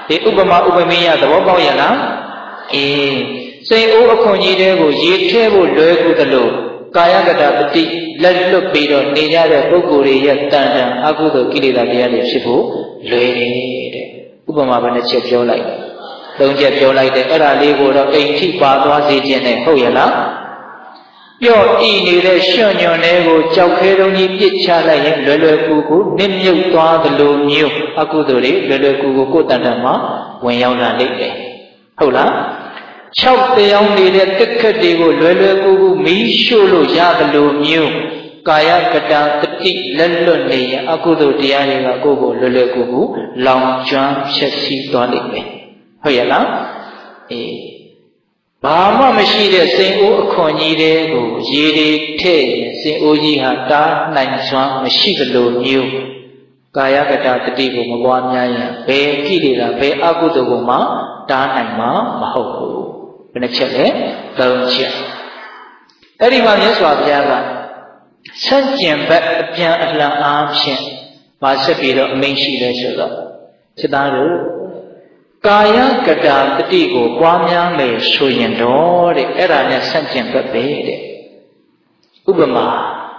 ဒီဥပမာဥပမေယသဘောပေါက်ရလားအေးစိတ်အိုးအခွန်ကြီးတွေကိုရေထဲဖို့လွယ်ကူသလိုကာယကတပတိလက်လွတ်ပြီးတော့နေကြတဲ့ပုဂ္ဂိုလ်တွေရဲ့တန်တန်အကုသိုလ်ကိလေသာတရားတွေဖြစ်ဖို့လွယ်တဲ့ဥပမာဘယ်နှချက်ပြောလိုက်သုံးချက်ပြောလိုက်တယ်အဲ့ဒါလေးကိုတော့အိမ်ထိပါသွားစေခြင်းနဲ့ဟုတ်ရလားပြော့ဤနေတဲ့ရွှွညွန်တွေကိုကြောက်ခဲတုံးကြီးပြစ်ချလိုက်ရင်လွယ်လွယ်ကူကူနစ်မြုပ်သွားသလိုမျိုးအကုသိုလ်တွေလွယ်လွယ်ကူကူကိုယ်တန်တန်မှာဝင်ရောက်လာလိမ့်မယ်ဟုတ်လား၆တရားနေတဲ့တက်ခက်တွေကိုလွယ်လွယ်ကူကူမီးရှို့လို့ရသလိုမျိုးကာယကတတတိလက်လွတ်နေရင်အကုသိုလ်တရားတွေကကိုယ့်ကိုလွယ်လွယ်ကူကူလောင်ကျွမ်းဖြစ်စီသွားလိမ့်မယ်ဟုတ်ရဲ့လားအေးဘာမှမရှိတဲ့စိန်အိုးအခွန်ကြီးတွေကိုရေတွေထည့်ရင်စိန်အိုးကြီးဟာတားနိုင်စွမ်းမရှိသလိုမျိုးကာယကတတတိကိုမပွားများရင်ဘယ်ကိလေသာဘယ်အကုသိုလ်ကိုမှတားနိုင်မှာမဟုတ်ဘူးဘယ်နှချက်လဲသုံးချက်အဲ့ဒီမှာမြတ်စွာဘုရားကဆန့်ကျင်ဘက်အပြန်အလှန်အားဖြင့်မဆက်ပြီးတော့အမိန့်ရှိတယ်ဆိုတော့စိတ်သားတို့ကာယကတတတိကိုပွားများမယ်ဆိုရင်တော့တဲ့အဲ့ဒါနဲ့ဆန့်ကျင်ဘက်ပဲတဲ့ဥပမာ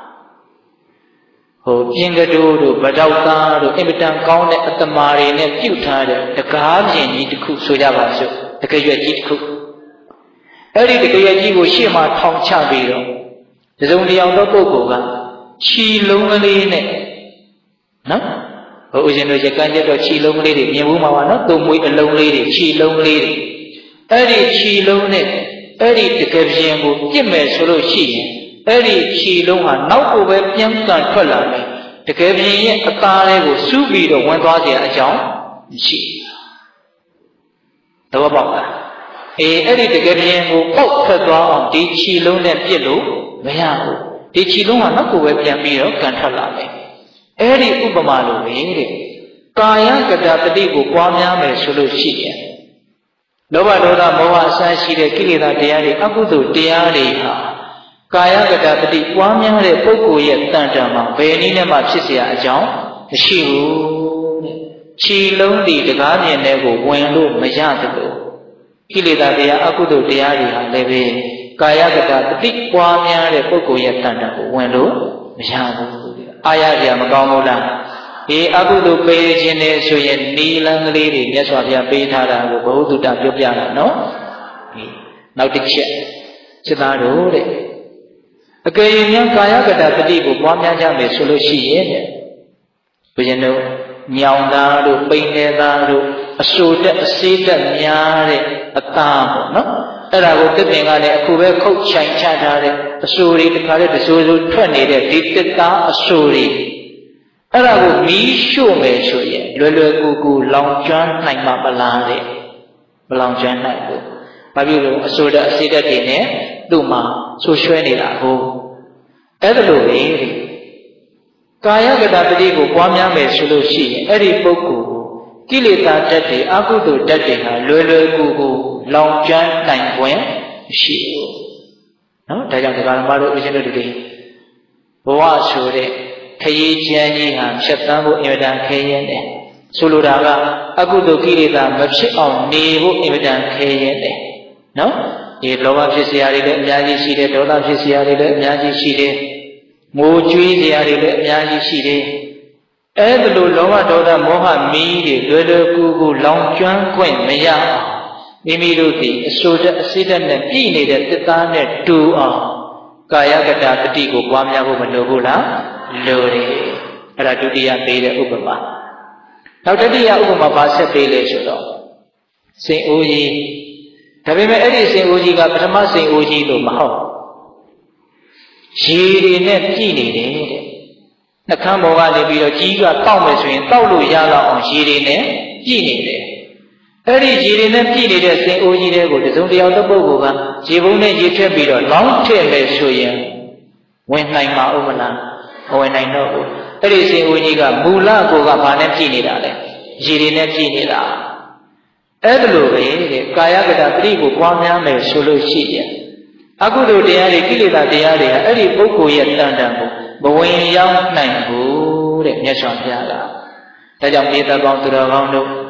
ဟိုပြင်ကတိုးတို့ဗဒေါက်သားတို့အင်မတန်ကောင်းတဲ့အတ္တမာတွေနဲ့ပြုတ်ထားတဲ့တကားပြင်ကြီးတစ်ခုဆိုကြပါစို့တကယ်ရွက်ကြီးတစ်ခုအဲ့ဒီတကယ်ရွက်ကြီးကိုရှေ့မှာထောင်ချပြီးတော့တစုံတစ်ယောက်သောပုဂ္ဂိုလ်ကခြီလုံးကလေးနဲ့နော်ဟိုဦးဇင်းတို့ရကန်းကျတော့ခြီလုံးကလေးတွေမြင်ဘူးမှာပါနော်သုံးမွေးအလုံးလေးတွေခြီလုံးကလေးတွေအဲ့ဒီခြီလုံးနဲ့အဲ့ဒီတကယ်ပြင်ကိုပြစ်မယ်ဆိုလို့ရှိရင်အဲ့ဒီခြီလုံးဟာနောက်ကိုပဲပြန်ကန်ထွက်လာတယ်တကယ်ပြင်ရဲ့အသားလေးကိုစူးပြီးတော့ဝင်သွားเสียအကြောင်းမရှိသဘောပေါက်လားအေးအဲ့ဒီတကယ်ပြင်ကိုပေါက်ထွက်သွားအောင်ဒီခြီလုံးနဲ့ပြစ်လို့မရဘူးဒီခြီလုံးဟာနောက်ကိုပဲပြန်ပြီးတော့ကန်ထွက်လာတယ်အဲ့ဒီဥပမာလိုပဲတဲ့ကာယကတတတိကိုပွားများမယ်ဆိုလို့ရှိရင်လောဘဒေါသမောဟအစရှိတဲ့ကိလေသာတရားတွေအကုသိုလ်တရားတွေဟာကာယကတတတိပွားများတဲ့ပုဂ္ဂိုလ်ရဲ့တန်တန်မှာဘယ်နည်းနဲ့မှဖြစ်เสียအကြောင်းမရှိဘူးတဲ့ခြေလုံးဒီတကားမြင်တဲ့ကိုဝင်လို့မရသလိုကိလေသာတရားအကုသိုလ်တရားတွေဟာလည်းပဲကာယကတတတိပွားများတဲ့ပုဂ္ဂိုလ်ရဲ့တန်တန်ကိုဝင်လို့မရဘူးအာရပြမကောင်းဘူးလားဒီအကုသိုလ်ပေးခြင်းနဲ့ဆိုရင်နီလန်းကလေးတွေမြတ်စွာဘုရားပေးထားတာကိုဘဝတုတ္တပြောပြတာနော်ဒီနောက်တစ်ချက်စိတ်သားတို့တဲ့အကယ်၍များကာယကတတတိကိုပွားများကြမယ်ဆိုလို့ရှိရင်တဲ့ဘုရင်တို့ညောင်သားတို့ပိန်နေသားတို့အဆူတက်အစေးတက်များတဲ့အသားပေါ့နော်အဲ့ဒါကိုတစ်ပင်ကလည်းအခုပဲခုတ်ချိုင်ချထားတဲ့အဆူတွေတခါတည်းတဆိုးဆိုးထွက်နေတဲ့ဒီတစ်သားအဆူတွေအဲ့ဒါကိုမီးရှို့မယ်ဆိုရင်လွယ်လွယ်ကူကူလောင်ကျွမ်းနိုင်မှာမလားတဲ့မလောင်ကျွမ်းနိုင်ဘူးဘာဖြစ်လို့အဆူတက်အစေးတက်တွေနဲ့သူ့မှာဆိုးရွှဲနေတာဟုတ်အဲ့ဒါလိုပဲကာယကတတတိကိုပွားများမယ်ဆိုလို့ရှိရင်အဲ့ဒီပုဂ္ဂိုလ်ကိုကိလေသာဓာတ်တွေအကုသိုလ်ဓာတ်တွေဟာလွယ်လွယ်ကူကူလောင်ကျွမ်းနိုင်ခွင့်ရှိဘူးနော်ဒါကြောင့်ဒကာဓမ္မတို့ဦးဇင်းတို့တွေဘဝဆိုတဲ့ခရီးချမ်းကြီးဟာဖြတ်သန်းဖို့အင်မတန်ခဲရင်တယ်ဆိုလိုတာကအကုသိုလ်ကိလေသာမဖြစ်အောင်နေဖို့အင်မတန်ခဲရင်တယ်နော်ဒီလောဘဖြစ်စရာတွေလည်းအများကြီးရှိတယ်ဒေါသဖြစ်စရာတွေလည်းအများကြီးရှိတယ်ငိုကြွေးစရာတွေလည်းအများကြီးရှိတယ်အဲ့ဒါလိုလောဘဒေါသမောဟမီးတွေလွယ်လွယ်ကူကူလောင်ကျွမ်းခွင့်မရအောင်မိမိတို့ဒီအဆိုးတဲ့အစိတ်တက်နဲ့ပြည်နေတဲ့တစ်သားနဲ့တူအောင်ကာယကတတတိကိုပွားများဖို့မလိုဘူးလားလိုတယ်အဲ့ဒါဒုတိယပေးတဲ့ဥပမာနောက်တတိယဥပမာဘာဆက်ပေးလဲဆိုတော့စိန်အိုးကြီးဒါပေမဲ့အဲ့ဒီစိန်အိုးကြီးကပထမစိန်အိုးကြီးလို့မဟုတ်ရေတွေနဲ့ပြည်နေတယ်တဲ့နှကမ်းပေါ်ကနေပြီးတော့ကြီးကတောက်မယ်ဆိုရင်တောက်လို့ရတော့အောင်ရေတွေနဲ့ပြည်နေတယ်အဲ့ဒီရေတွေနဲ့ပြည်နေတဲ့စိန်အိုးကြီးတွေကိုတစုံတယောက်တစ်ပုဂ္ဂိုလ်ကရေပုံးနဲ့ရေထည့်ပြီးတော့လောင်းထည့်မယ်ဆိုရင်ဝင်နိုင်မှာဥမလားမဝင်နိုင်တော့ဘူးအဲ့ဒီစိန်အိုးကြီးကမူလကိုကဘာနဲ့ပြည်နေတာလဲရေတွေနဲ့ပြည်နေတာအဲ့ဒါလိုပဲတဲ့ကာယကတပရိကိုပွားများမယ်ဆိုလို့ရှိရင်အကုသိုလ်တရားတွေကိလေသာတရားတွေဟာအဲ့ဒီပုဂ္ဂိုလ်ရဲ့တန်တန်ကိုမဝင်ရောက်နိုင်ဘူးတဲ့မြတ်စွာဘုရားကဒါကြောင့်မြေတပေါင်းသူတော်ကောင်းတို့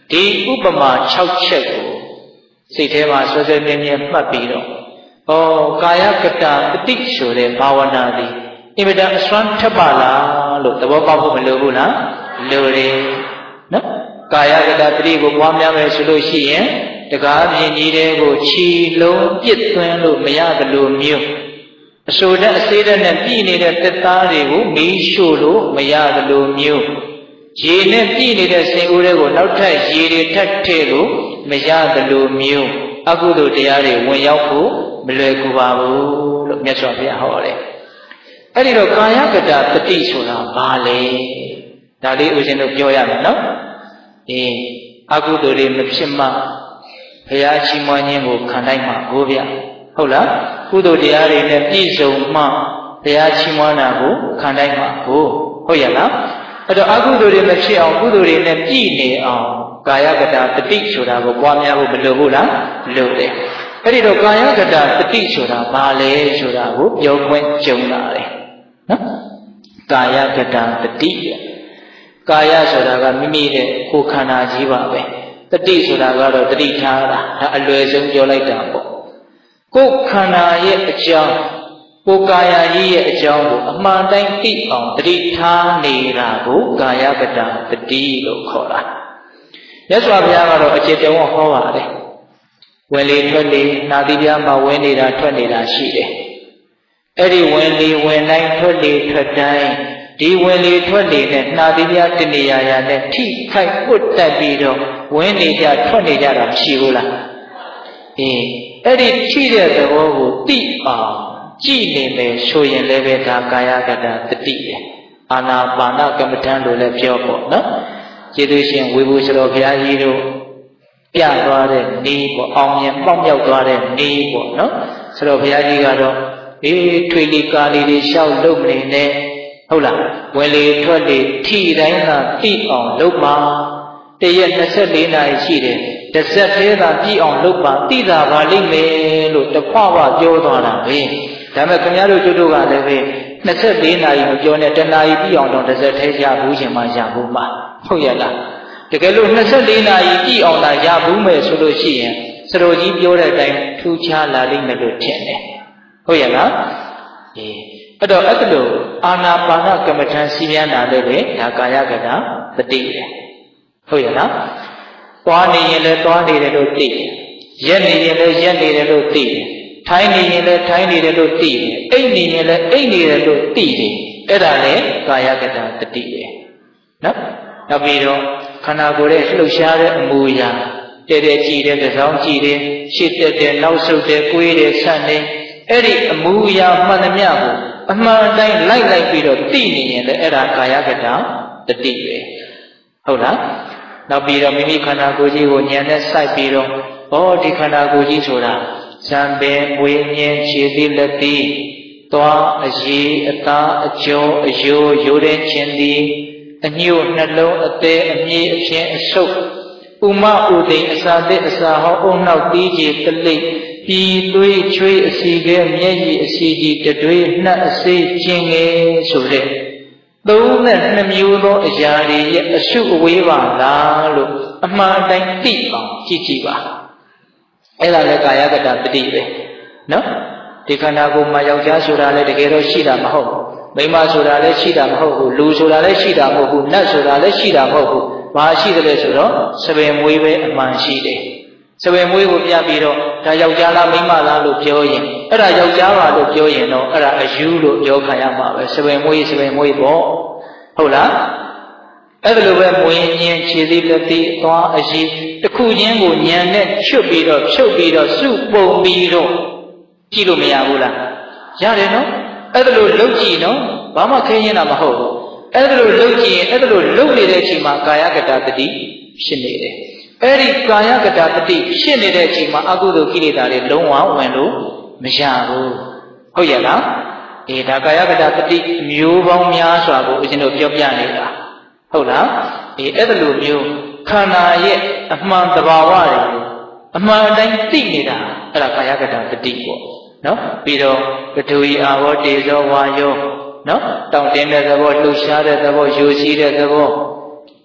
ဒီဥပမာ၆ချက်ကိုစိတ်ထဲမှာဆွဲဆွဲမြဲမြဲမှတ်ပြီးတော့ဩကာယကတပฏิဆိုတဲ့ဘာဝနာသည်အင်မတန်အစွမ်းထက်ပါလားလို့သဘောပေါက်ဖို့မလိုဘူးလားလိုတယ်နော်ကာယကတပฏิကိုပွားများမယ်ဆိုလို့ရှိရင်တကားမြင်ကြီးတဲ့ကိုခြီလုံးပြစ်သွင်းလို့မရသလိုမျိုးအဆိုတဲ့အစေးတဲ့နဲ့ပြည်နေတဲ့တက်သားတွေကိုမီးရှို့လို့မရသလိုမျိုးရေနဲ့ပြည်နေတဲ့စင်ဦးတွေကိုနောက်ထပ်ရေတွေထပ်ထည့်လို့မရသလိုမျိုးအကုသိုလ်တရားတွေဝင်ရောက်ဖို့မလွယ်ကူပါဘူးလို့မြတ်စွာဘုရားဟောတယ်။အဲ့ဒီတော့ကာယကတပฏิဆိုတာဘာလဲ။ဒါလေးဦးဇင်းတို့ပြောရမယ်နော်။အေးအကုသိုလ်တွေမဖြစ်မှဘုရားချီးမွမ်းခြင်းကိုခံနိုင်မှာကိုဗျ။ဟုတ်လား။ကုသိုလ်တရားတွေနဲ့ပြည့်စုံမှဘုရားချီးမွမ်းတာကိုခံနိုင်မှာကိုဟုတ်ရလား။အဲ့တော့အကုသိုလ်တွေမဖြစ်အောင်ကုသိုလ်တွေနဲ့ပြည့်နေအောင်ကာယကတပฏิဆိုတာကိုပွားများဖို့မလိုဘူးလားလိုတယ်အဲ့ဒီတော့ကာယကတပฏิဆိုတာဘာလဲဆိုတာကိုပြောခွင့်ကြုံလာတယ်နော်ကာယကတပฏิကာယဆိုတာကမိမိရဲ့ကိုယ်ခန္ဓာကြီးပါပဲပฏิဆိုတာကတော့တတိထားတာဒါအလွယ်ဆုံးပြောလိုက်တာပေါ့ကိုယ်ခန္ဓာရဲ့အကြောင်းကိုယ်ကာယကြီးရဲ့အကြောင်းကိုအမှန်တိုင်းသိအောင်တတိထားနေတာကိုကာယကတပฏิလို့ခေါ်တာမြတ်စွာဘုရားကတော့အကျေတုံးဟောပါတယ်ဝင်လေထွက်လေနာသီးပြားမှာဝင်နေတာထွက်နေတာရှိတယ်အဲ့ဒီဝင်လေဝင်တိုင်းထွက်လေထွက်တိုင်းဒီဝင်လေထွက်လေနဲ့နာသီးပြားတနေရာရာနဲ့ထိခိုက်ပုတ်တက်ပြီးတော့ဝင်နေကြထွက်နေကြတာရှိဘူးလားအေးအဲ့ဒီထိတဲ့သဘောကိုသိအောင်ကြည့်နေမယ်ဆိုရင်လည်းပဲဒါကာယကတပฏิပဲအာနာပါနကမ္မဋ္ဌာန်းလို့လည်းပြောပေါ့နော်ကျေးဇူးရှင်ဝေဘူစတော်ဘုရားကြီးတို့ပြသွားတဲ့နေပေါ့အောင်မြင်ပေါက်မြောက်သွားတဲ့နေပေါ့နော်စတော်ဘုရားကြီးကတော့အေးထွေလီကာလီတွေရှောက်လုပ်နေနဲ့ဟုတ်လားဝင်လေထွက်လေထိတိုင်းသာသိအောင်လုပ်ပါတရက်၂၄နာရီရှိတယ်တစ်ဆက်သေးသာကြည့်အောင်လုပ်ပါသိတာပါလိမ့်မယ်လို့တခွဝပြောသွားတာပဲဒါပေမဲ့ခင်ဗျားတို့တို့တို့ကလည်းပဲ၂၄နာရီမပြောနဲ့တနာရီပြည့်အောင်တော့တစ်ဆက်သေးရဘူးရှင်မှရဘူးမှာဟုတ်ရလားတကယ်လို့၂၄နာရီပြည့်အောင်သာရဘူးမယ်ဆိုလို့ရှိရင်စတော်ကြီးပြောတဲ့အတိုင်းထူးခြားလာလိမ့်မယ်လို့ထင်တယ်ဟုတ်ရလားအေးအဲ့တော့အဲ့လိုအာနာပါနကမ္မဋ္ဌာန်းစီးပြန်တာလည်းပဲဒါကာယကတပฏิပဲဟုတ်ရလားသွားနေရင်လည်းသွားနေတယ်လို့သိတယ်ရက်နေရင်လည်းရက်နေတယ်လို့သိတယ်ထိုင်နေရင်လည်းထိုင်နေတယ်လို့သိတယ်အိပ်နေရင်လည်းအိပ်နေတယ်လို့သိတယ်အဲ့ဒါလည်းကာယကတပฏิပဲနော်နောက်ပြီးတော့ခန္ဓာကိုယ်ရဲ့လှုပ်ရှားတဲ့အမူအရာတဲ့တဲ့ကြည်တဲ့တစ်စောင်းကြည်တယ်ရှေ့တက်တယ်နောက်ဆုတ်တယ်ကိုယ်တယ်ဆန့်နေအဲ့ဒီအမူအရာမှန်သမျှကိုအမှန်တိုင်းလိုက်လိုက်ပြီးတော့သိနေရင်လည်းအဲ့ဒါကာယကတပฏิပဲဟုတ်လားနောက်ပြီးတော့မိမိခန္ဓာကိုယ်ကြီးကိုဉာဏ်နဲ့စိုက်ပြီးတော့ဩဒီခန္ဓာကိုယ်ကြီးဆိုတာဇံပင်မွေးမြင်းခြေသီးလက်သီးသွားအရည်အသားအကျော်အယိုးရိုးတဲ့ခြင်းသည်အညို့နှလုံးအသေးအမြည်အဖြစ်အဆုပ်ဥမဥဒိအစာသစ်အစာဟောအုံနောက်တီးကြီးတလိပ်ပြီးသွေးချွေးအစီကဲမျက်ရည်အစီကြီးတတွေးနှက်အစေးကျင်ငယ်ဆိုတဲ့သုံးနဲ့နှစ်မျိုးသောအရာတွေရဲ့အရှုအဝေးပါလားလို့အမှန်တိုင်းသိအောင်ကြည့်ကြည့်ပါအဲ့ဒါလည်းကာယကတပฏิပဲနော်ဒီခန္ဓာကိုယ်မှာယောက်ျားဆိုတာလည်းတကယ်တော့ရှိတာမဟုတ်ဘူးမိန်းမဆိုတာလည်းရှိတာမဟုတ်ဘူးလူဆိုတာလည်းရှိတာမဟုတ်ဘူးနတ်ဆိုတာလည်းရှိတာမဟုတ်ဘူးဘာရှိတယ်လဲဆိုတော့စပင်မွေးပဲအမှန်ရှိတယ်စပင်မွေးကိုပြပြီးတော့ဒါယောက်ျားလားမိန်းမလားလို့ပြောရင်အဲ့ဒါယောက်ျားပါလို့ပြောရင်တော့အဲ့ဒါအယူလို့ပြောခံရမှာပဲစပင်မွေးစပင်မွေးပေါ့ဟုတ်လားအဲ့ဒါလိုပဲမွေးညင်းခြေသီးလက်သီးသွားအရည်တစ်ခုချင်းကိုညံနဲ့ချွတ်ပြီးတော့ဖြုတ်ပြီးတော့စုပုံပြီးတော့ကြည့်လို့မရဘူးလားရတယ်နော်အဲ့ဒါလိုလှုပ်ကြည့်နော်ဘာမှခင်းရင်တာမဟုတ်ဘူးအဲ့ဒါလိုလှုပ်ကြည့်ရင်အဲ့ဒါလိုလှုပ်နေတဲ့အချိန်မှာကာယကတပฏิဖြစ်နေတယ်အဲ့ဒီကာယကတပฏิဖြစ်နေတဲ့အချိန်မှာအကုသိုလ်ကိလေသာတွေလုံးဝဝင်လို့မရဘူးဟုတ်ရဲ့လားအေးဒါကာယကတပฏิမျိုးပေါင်းများစွာကိုဦးဇင်းတို့ပြောပြနေတာဟုတ်လားအေးအဲ့ဒါလိုမျိုးခန္ဓာရဲ့အမှန်တဘာဝတွေအမှန်အတိုင်းသိနေတာအဲ့ဒါကာယကတပฏิပေါ့နော်ပြီးတော့ပထဝီအာဘောတေဇောဝါယောနော်တောင့်တင်းတဲ့သဘောလှုပ်ရှားတဲ့သဘောယိုစီးတဲ့သဘော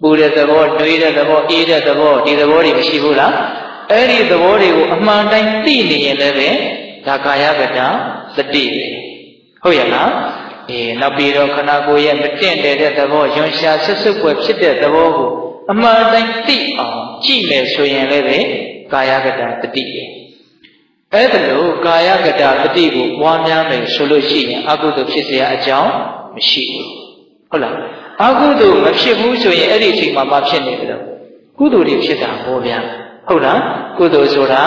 ပူတဲ့သဘောတွေးတဲ့သဘောအေးတဲ့သဘောဒီသဘောတွေမရှိဘူးလားအဲ့ဒီသဘောတွေကိုအမှန်တိုင်းသိနေရင်လည်းပဲဒါကာယကတသတိပဲဟုတ်ရဲ့လားအေးနောက်ပြီးတော့ခန္ဓာကိုယ်ရဲ့မတင့်တယ်တဲ့သဘောယွန်ရှာဆွတ်ဆွတ်ွယ်ဖြစ်တဲ့သဘောကိုအမှန်တိုင်းသိအောင်ကြည့်မယ်ဆိုရင်လည်းပဲကာယကတသတိပဲအဲ့ဒါလို့ကာယကတသတိကိုပွားများမယ်ဆိုလို့ရှိရင်အကုသိုလ်ဖြစ်เสียအကြောင်းမရှိဘူးဟုတ်လားအကုသိုလ်မဖြစ်ဘူးဆိုရင်အဲ့ဒီအချိန်မှာမဖြစ်နေတယ်ကုသိုလ်တွေဖြစ်တာဟောဗျာဟုတ်လားကုသိုလ်ဆိုတာ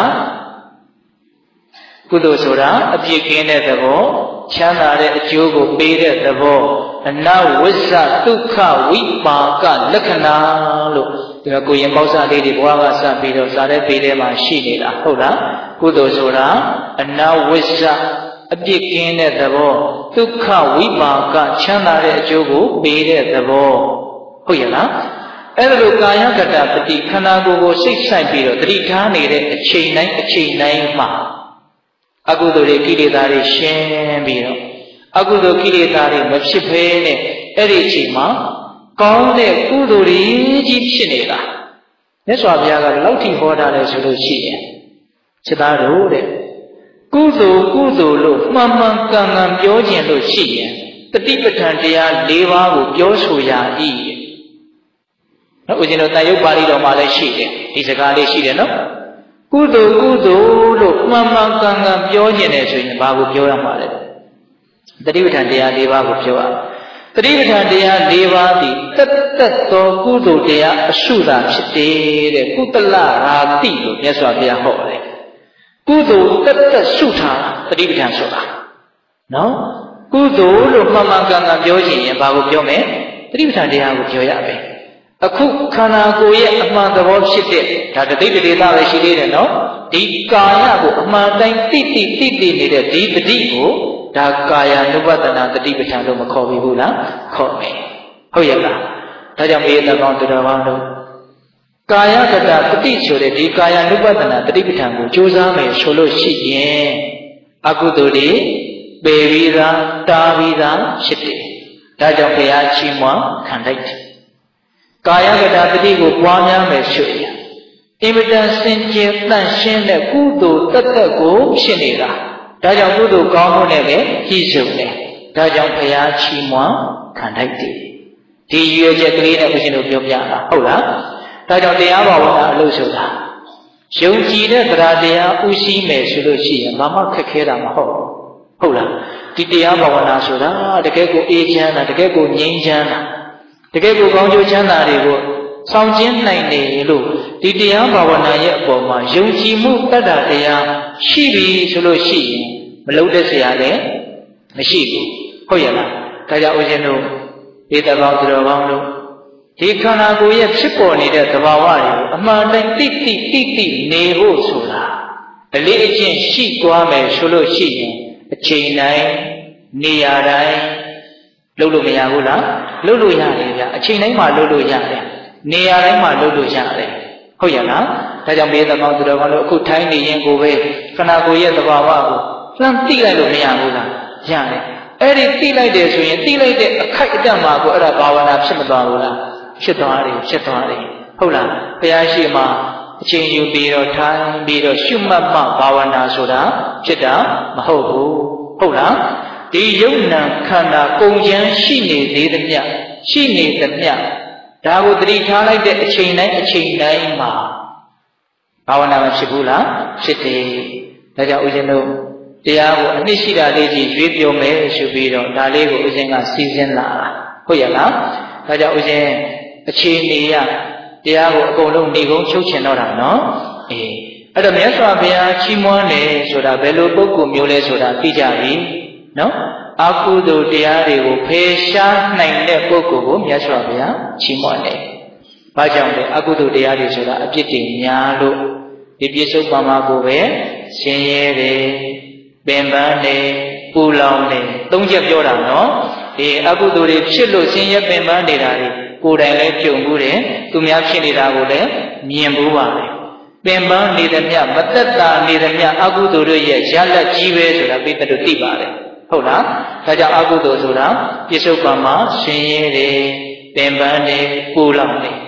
ကုသိုလ်ဆိုတာအပြစ်ကင်းတဲ့သဘောချမ်းသာတဲ့အကျိုးကိုပေးတဲ့သဘောအနဝိဇ္ဇဒုက္ခဝိပါကလက္ခဏာလို့ဒီကကိုရင်ပေါက်စားလေးတွေဘဝကစပြီးတော့စားတဲ့ပေးထဲမှာရှိနေတာဟုတ်လားကုသိုလ်ဆိုတာအနဝိဇ္ဇအပြစ်ကင်းတဲ့သဘောဒုက္ခဝိပါကချမ်းသာတဲ့အကျိုးကိုပေးတဲ့သဘောဟုတ်ရဲ့လားအဲ့ဒါလိုကာယကတပတိခန္ဓာကိုယ်ကိုစိတ်ဆိုင်ပြီးတော့တတိထားနေတဲ့အချိန်တိုင်းအချိန်တိုင်းမှာအကုသိုလ်တွေကိလေသာတွေရှင်းပြီးတော့အကုသိုလ်ကိလေသာတွေမဖြစ်ဘဲနဲ့အဲ့ဒီအချိန်မှာကောင်းတဲ့ကုသိုလ်တွေကြီးဖြစ်နေတာမြတ်စွာဘုရားကလောက်ထိဟောထားတယ်ဆိုလို့ရှိရင်ခြေသားတို့တဲ့ကုသိုလ်ကုသိုလ်လို့မှန်မှန်ကန်ကန်ပြောခြင်းလို့ရှိရင်တတိပဋ္ဌာန်တရား၄ပါးကိုပြောဆိုရ၏နော်ဦးဇင်းတို့တန်ရုပ်ပါဠိတော်မှာလည်းရှိတယ်ဒီစကားလေးရှိတယ်နော်ကုသိုလ်ကုသိုလ်လို့မှန်မှန်ကန်ကန်ပြောခြင်းတယ်ဆိုရင်ဘာကိုပြောရမှာလဲတတိပဋ္ဌာန်တရား၄ပါးကိုပြောရတတိပဋ္ဌာန်တရား၄ပါးသည်တတ်တတ်သောကုသိုလ်တရားအရှုသာဖြစ်တယ်တဲ့ကုသလရာတိလို့မြတ်စွာဘုရားဟောတယ်ကုသိုလ်တတ်တတ်ရှုထားတတိပဋ္ဌာန်ဆိုတာနော်ကုသိုလ်လို့မှန်မှန်ကန်ကန်ပြောခြင်းရင်ဘာကိုပြောမယ်တတိပဋ္ဌာန်တရားကိုပြောရမယ်အခုခန္ဓာကိုယ်ရဲ့အမှန်သဘောဖြစ်တဲ့ဒါတတိပဒေသပဲရှိသေးတယ်နော်ဒီကာယကိုအမှန်တိုင်းသိသိသိသိနေတဲ့ဒီတတိကိုဒါကာယ ानु ပတနာတတိပဋ္ဌာန်လို့မခေါ်ဘူးလားခေါ်မယ်ဟုတ်ရဲ့လားဒါကြောင့်မေတ္တာကောင်းသူတော်ကောင်းတို့ကာယကတတတိဆိုတဲ့ဒီကာယ ानु ပတနာတတိပဋ္ဌာန်ကိုကြိုးစားမယ်ဆိုလို့ရှိရင်အကုသိုလ်တွေပေပြီးသားတားပြီးသားဖြစ်တယ်ဒါကြောင့်ဘုရားချီးမွမ်းခံလိုက်တယ်ကာယကတတတိကိုပွားများမယ်ဆိုရင်အင်မတန်စင်ကြယ်တန့်ရှင်းတဲ့ကုသိုလ်တတ်တတ်ကိုဖြစ်နေတာဒါကြောင့်ကုသိုလ်ကောင်းမှုနဲ့ပဲပြည့်စုံတယ်ဒါကြောင့်ဘုရားချီးမွမ်းခံလိုက်တယ်ဒီရွယ်ချက်ကလေးနဲ့ဦးဇင်းတို့ပြောပြတာဟုတ်လားဒါကြောင့်တရားဘာဝနာအလုပ်ဆိုတာယုံကြည်တဲ့တရားတရားဥရှိမယ်ဆိုလို့ရှိရင်ဘာမှခက်ခဲတာမဟုတ်ဘူးဟုတ်လားဒီတရားဘာဝနာဆိုတာတကယ်ကိုအေးချမ်းတာတကယ်ကိုငြိမ်းချမ်းတာတကယ်ကိုကောင်းကျိုးချမ်းသာတွေကိုဆောင်ကျင်းနိုင်တယ်လို့ဒီတရားဘာဝနာရဲ့အပေါ်မှာယုံကြည်မှုတတ်တာတရားရှိပြီဆိုလို့ရှိရင်မလုံးတဲ့ဆရာလည်းမရှိဘူးဟုတ်ရဲ့လားဒါကြောင့်ဦးဇင်းတို့ဒီတကောင်းသူတော်ကောင်းတို့ဒီခန္ဓာကိုယ်ရဲ့ဖြစ်ပေါ်နေတဲ့သဘာဝတွေကိုအမှန်တိုင်းသိသိသိသိနေဖို့ဆိုတာအလေးအကျင့်ရှိသွားမယ်ဆိုလို့ရှိရင်အချိန်တိုင်းနေရာတိုင်းလုပ်လို့မရဘူးလားလုပ်လို့ရတယ်ဗျအချိန်တိုင်းမှာလုပ်လို့ရတယ်နေရာတိုင်းမှာလုပ်လို့ရတယ်ဟုတ်ရဲ့လားဒါကြောင့်ဘေးသကောင်းသူတော်ကောင်းတို့အခုထိုင်းနေရင်ကိုပဲခန္ဓာကိုယ်ရဲ့သဘာဝကိုလှမ်းသိလိုက်လို့မရဘူးလားရတယ်အဲ့ဒီသိလိုက်တယ်ဆိုရင်သိလိုက်တဲ့အခိုက်အတန့်မှာကိုအဲ့ဒါဘာဝနာဖြစ်မသွားဘူးလားဖြစ်သွားတယ်ဖြစ်သွားတယ်ဟုတ်လားဘုရားရှိမှအချိန်ယူပြီးတော့ထိုင်ပြီးတော့ရှုမှတ်မှဘာဝနာဆိုတာဖြစ်တာမဟုတ်ဘူးဟုတ်လားဒီယုံနာခန္ဓာကုန်ကျန်းရှိနေသေးသမျှရှိနေသမျှဒါကိုသတိထားလိုက်တဲ့အချိန်တိုင်းအချိန်တိုင်းမှာဘာဝနာမဖြစ်ဘူးလားဖြစ်တယ်ဒါကြောင့်ဦးဇင်းတို့တရားကိုအနှစ်ရှိတာလေးကြီးရွေးပြောမယ်ဆိုပြီးတော့ဒါလေးကိုဦးဇင်းကစီစဉ်လာတာဟုတ်ရဲ့လားဒါကြောင့်ဦးဇင်းအခြေအနေရတရားကိုအကုန်လုံးနေကုန်ချုပ်ချင်တော့တာနော်အေးအဲ့တော့မြတ်စွာဘုရားချီးမွမ်းတယ်ဆိုတာဘယ်လိုပုဂ္ဂိုလ်မျိုးလဲဆိုတာသိကြပြီနော်အကုသိုလ်တရားတွေကိုဖယ်ရှားနိုင်တဲ့ပုဂ္ဂိုလ်ကိုမြတ်စွာဘုရားချီးမွမ်းတယ်။ဘာကြောင့်လဲအကုသိုလ်တရားတွေဆိုတာအပြစ်တွေများလို့ဒီပြစ္ဆုတ်ပံမှာကိုပဲဆင်းရဲတယ်ပင်ပန်းတယ်ပူလောင်တယ်သုံးချက်ပြောတာနော်ဒီအကုသိုလ်တွေဖြစ်လို့ဆင်းရဲပင်ပန်းနေတာတွေကိုယ်တိုင်လည်းကြုံဘူးတယ်သူများဖြစ်နေတာကိုလည်းမြင်ဘူးပါပဲပင်ပန်းနေသည်မြမသက်တာနေသည်မြအကုသိုလ်တွေရဲ့ရလက်ကြီးပဲဆိုတာပိဋကတို့သိပါတယ်ဟုတ်လားဒါကြောင့်အကုသိုလ်ဆိုတာပြစ္ဆုတ်ပံမှာဆင်းရဲတယ်ပင်ပန်းတယ်ပူလောင်တယ်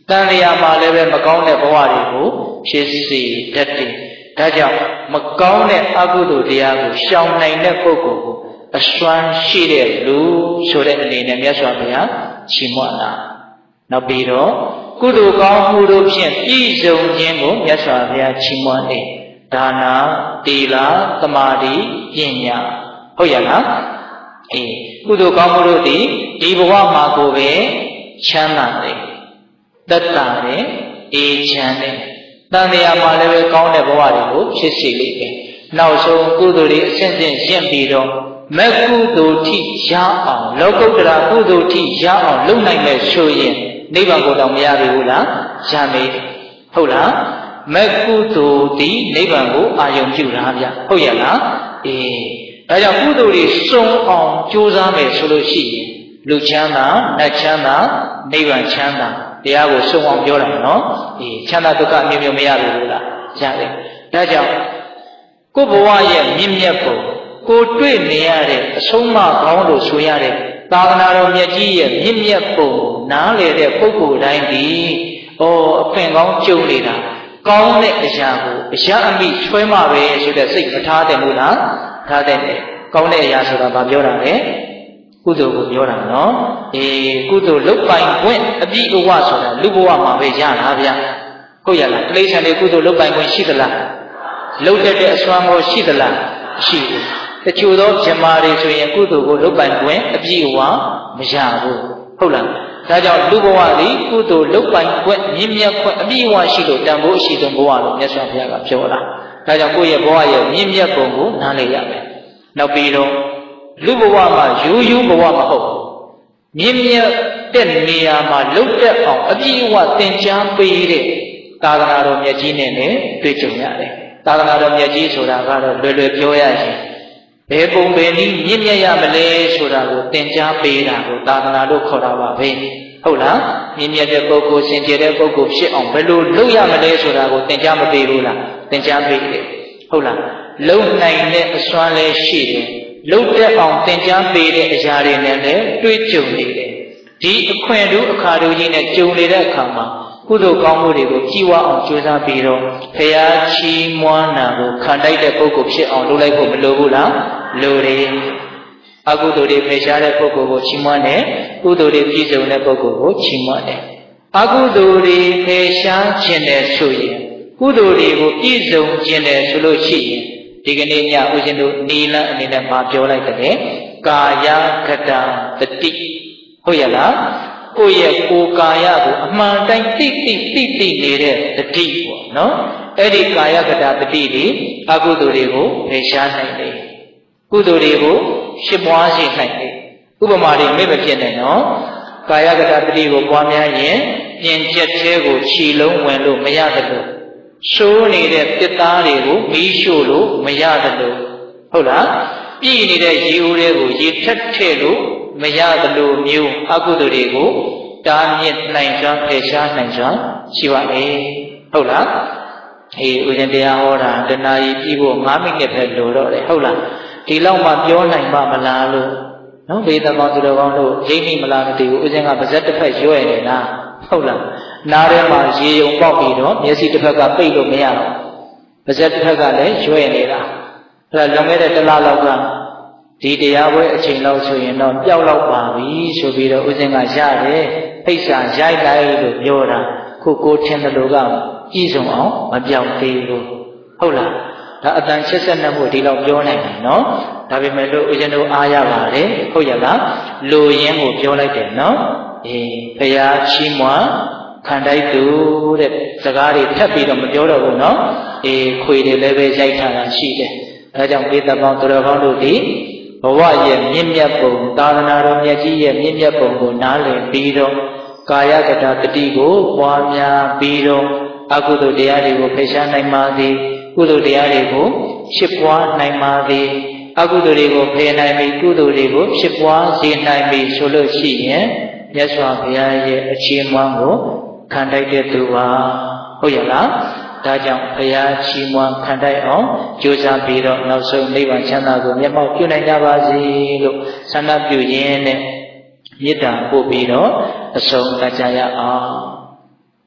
တန်လျာမှာလည်းပဲမကောင်းတဲ့ဘဝတွေကိုဖြစ်စေတတ်တယ်ဒါကြောင့်မကောင်းတဲ့အကုသိုလ်တရားကိုရှောင်နိုင်တဲ့ပုဂ္ဂိုလ်ကိုအစွမ်းရှိတဲ့လူဆိုတဲ့အနေနဲ့မြတ်စွာဘုရားချီးမွမ်းတာနောက်ပြီးတော့ကုသိုလ်ကောင်းမှုတို့ဖြင့်ပြည့်စုံခြင်းကိုမြတ်စွာဘုရားချီးမွမ်းတယ်ဒါနာသီလသမာဓိပညာဟုတ်ရလားအေးကုသိုလ်ကောင်းမှုတို့သည်ဒီဘဝမှာကိုပဲချမ်းသာတယ်သက်သာတယ်အေးချမ်းတယ်တန်တရားမှာလည်းပဲကောင်းတဲ့ဘဝတွေကိုဖြစ်စေလိမ့်မယ်နောက်ဆုံးကုသိုလ်တွေအစဉ်စဉ်ရှင်းပြီးတော့မကုသိုလ်ထိရအောင်လောကုတ္တရာကုသိုလ်ထိရအောင်လုပ်နိုင်မဲ့ဆိုရင်နိဗ္ဗာန်ကိုတော့မရပြီဘူးလားရမယ်ဟုတ်လားမကုသိုလ်ဒီနိဗ္ဗာန်ကိုအာရုံပြုတာဗျဟုတ်ရလားအေးဒါကြောင့်ကုသိုလ်တွေစုံအောင်ကြိုးစားမယ်ဆိုလို့ရှိရင်လူချမ်းသာနတ်ချမ်းသာနိဗ္ဗာန်ချမ်းသာတရားကိုစုံအောင်ပြောတာနော်အေးချမ်းသာဒုက္ခမျိုးမျိုးမရဘူးလားရတယ်ဒါကြောင့်ကိုယ်ဘဝရဲ့မြင့်မြတ်ပုံကိုတွေ့နေရတဲ့အဆုံးအမကောင်းလို့ဆိုရတဲ့သာသနာတော်မြတ်ကြီးရဲ့မြင့်မြတ်ပုံနားလေတဲ့ပုဂ္ဂိုလ်တိုင်းဒီဩအခွင့်ကောင်းကြုံနေတာကောင်းတဲ့အရာကိုအရာအမိဆွဲမှပဲဆိုတဲ့စိတ်မထားတယ်လို့လားထားတယ်ကောင်းတဲ့အရာဆိုတာဘာပြောတာလဲကုသိုလ်ကိုပြောတာနော်အေးကုသိုလ်လုတ်ပိုင်ခွင့်အပြည့်အဝဆိုတာလူဘဝမှာပဲရတာဗျဟုတ်ရလားတိရစ္ဆာန်တွေကုသိုလ်လုတ်ပိုင်ခွင့်ရှိသလားလုတ်တဲ့အစွမ်းကိုရှိသလားရှိတယ်တချို့သောဇမားတွေဆိုရင်ကုသိုလ်ကိုလုတ်ပိုင်ခွင့်အပြည့်အဝမရဘူးဟုတ်လားဒါကြောင့်လူဘဝသည်ကုသိုလ်လုတ်ပိုင်ခွင့်မြင့်မြတ်ခွင့်အပြည့်အဝရှိလို့တန်ဖိုးရှိတဲ့ဘဝလို့မြတ်စွာဘုရားကပြောတာဒါကြောင့်ကိုယ့်ရဲ့ဘဝရဲ့မြင့်မြတ်ပုံကိုနားလည်ရမယ်နောက်ပြီးတော့လူဘဝမှာရိုးရိုးဘဝမဟုတ်မြင့်မြတ်တဲ့နေရာမှာလုတ်တက်အောင်အပြည့်အဝသင်ကြားပေးတဲ့သာသနာတော်မြတ်ကြီးနဲ့လည်းတွေ့ကြုံရတယ်သာသနာတော်မြတ်ကြီးဆိုတာကတော့လွယ်လွယ်ပြောရရင်ဘယ်ပုံပဲနည်းမြင့်မြတ်ရမလဲဆိုတာကိုသင်ကြားပေးတာကိုသာသနာလို့ခေါ်တာပါပဲဟုတ်လားမြင့်မြတ်တဲ့ပုဂ္ဂိုလ်စင်ကြယ်တဲ့ပုဂ္ဂိုလ်ဖြစ်အောင်ဘယ်လိုလုပ်ရမလဲဆိုတာကိုသင်ကြားမပေးဘူးလားသင်ကြားပေးတယ်ဟုတ်လားလုံနိုင်တဲ့အစွမ်းလည်းရှိတယ်လုံတက်အောင်သင်ကြားပေးတဲ့အရာတွေနဲ့လည်းတွေ့ကြုံနေတယ်ဒီအခွင့်အရေးအခါတို့ကြီးနဲ့ကြုံနေတဲ့အခါမှာကုသိုလ်ကောင်းမှုတွေကိုကြည်ဝအောင်ကြိုးစားပြီးတော့ဖရာချီးမွမ်းတာကိုခံတိုက်တဲ့ပုဂ္ဂိုလ်ဖြစ်အောင်လုပ်လိုက်ဖို့မလိုဘူးလားလိုတယ်အကုသိုလ်တွေဖယ်ရှားတဲ့ပုဂ္ဂိုလ်ကိုချီးမွမ်းတယ်ကုသိုလ်တွေပြည့်စုံတဲ့ပုဂ္ဂိုလ်ကိုချီးမွမ်းတယ်အကုသိုလ်တွေဖယ်ရှားခြင်းနဲ့ဆိုရင်ကုသိုလ်တွေကိုပြည့်စုံခြင်းနဲ့ဆိုလို့ရှိရင်ဒီကနေ့ညဦးဇင်းတို့နီလအနေနဲ့မှာပြောလိုက်တယ်ကာယကတတတိဟုတ်ရလားကိုယ့်ရဲ့ကိုယ်ကာယကိုအမှန်တိုင်းသိသိသိသိနေတဲ့တတိပေါ့နော်အဲ့ဒီကာယကတတတိတွေအကုသိုလ်တွေကိုဖယ်ရှားနိုင်တယ်ကုသိုလ်တွေကိုဖြစ်ပွားစေနိုင်တယ်ဥပမာတွေမေ့မဖြစ်နိုင်နော်ကာယကတတတိကိုပွားများရင်ပြင်ချက်သေးကိုခြီလုံးဝင်လို့မရတယ်လို့ဆိုးနေတဲ့ပြစ်သားတွေကိုမီးရှို့လို့မရတယ်လို့ဟုတ်လားပြည်နေတဲ့ရေဦးတွေကိုရေထက်ထည့်လို့မရတယ်လို့မျိုးအကုသိုလ်တွေကိုတားမြစ်နိုင်စွာဖယ်ရှားနိုင်စွာရှိပါလေဟုတ်လားအေးဦးဇင်းတရားဟောတာတဏှာကြီးပြီးဖို့၅မိနစ်ပဲလိုတော့တယ်ဟုတ်လားဒီလောက်မှပြောနိုင်ပါမလားလို့နော်ဘေးသမောသူတော်ကောင်းတို့ရိပ်မိမလားမသိဘူးဦးဇင်းကပါဇက်တစ်ဖက်ရွဲ့နေတာဟုတ်လားနားထဲမှာရေယုံပေါက်ပြီးတော့မျက်စိတစ်ဖက်ကပိတ်လို့မရတော့ပါဇက်တစ်ဖက်ကလည်းရွဲ့နေတာအဲ့ဒါလွန်ခဲ့တဲ့တစ်လလောက်ကဒီတရားပွဲအချိန်လောက်ဆိုရင်တော့ပျောက်လောက်ပါပြီဆိုပြီးတော့ဦးဇင်းကရတယ်ဖိတ်စာရိုက်လိုက်လို့ပြောတာခုကိုထင်တယ်လို့ကပြည်စုံအောင်မပြောင်းသေးဘူးဟုတ်လားဒါအတန်ရှစ်ဆက်နှစ်မှုဒီလောက်ပြောနိုင်တယ်နော်ဒါပေမဲ့လို့ဦးဇင်းတို့အားရပါတယ်ဟုတ်ရလားလူရင်းကိုပြောလိုက်တယ်နော်အေးဘုရားချီးမွမ်းခံတိုက်သူတဲ့စကားတွေထပ်ပြီးတော့မပြောတော့ဘူးနော်အေးခွေတွေလည်းပဲရိုက်ထားတာရှိတယ်အဲဒါကြောင့်ဒေသပေါင်းသူတော်ကောင်းတို့ဒီဘဝရဲ့မြင့်မြတ်ပုံသာသနာတော်မြတ်ကြီးရဲ့မြင့်မြတ်ပုံကိုနားလည်ပြီးတော့ကာယကတတတိကိုပွားများပြီးတော့အကုသိုလ်တရားတွေကိုဖယ်ရှားနိုင်ပါသည်ကုသိုလ်တရားတွေကိုဖြစ်ပွားနိုင်ပါသည်အကုသိုလ်တွေကိုဖယ်နိုင်ပြီးကုသိုလ်တွေကိုဖြစ်ပွားစေနိုင်ပြီးဆိုလို့ရှိရင်မြတ်စွာဘုရားရဲ့အချီးမွမ်းကိုခံတိုက်တဲ့သူပါဟုတ်ရလားဒါကြောင့်ဘုရားချီးမွမ်းခံတိုက်အောင်ကြိုးစားပြီးတော့နောက်ဆုံးနိဗ္ဗာန်ချမ်းသာကိုမျက်မှောက်ပြုနိုင်ကြပါစေလို့ဆန္ဒပြုရင်းနဲ့မေတ္တာပို့ပြီးတော့အဆုံးသတ်ကြရအောင်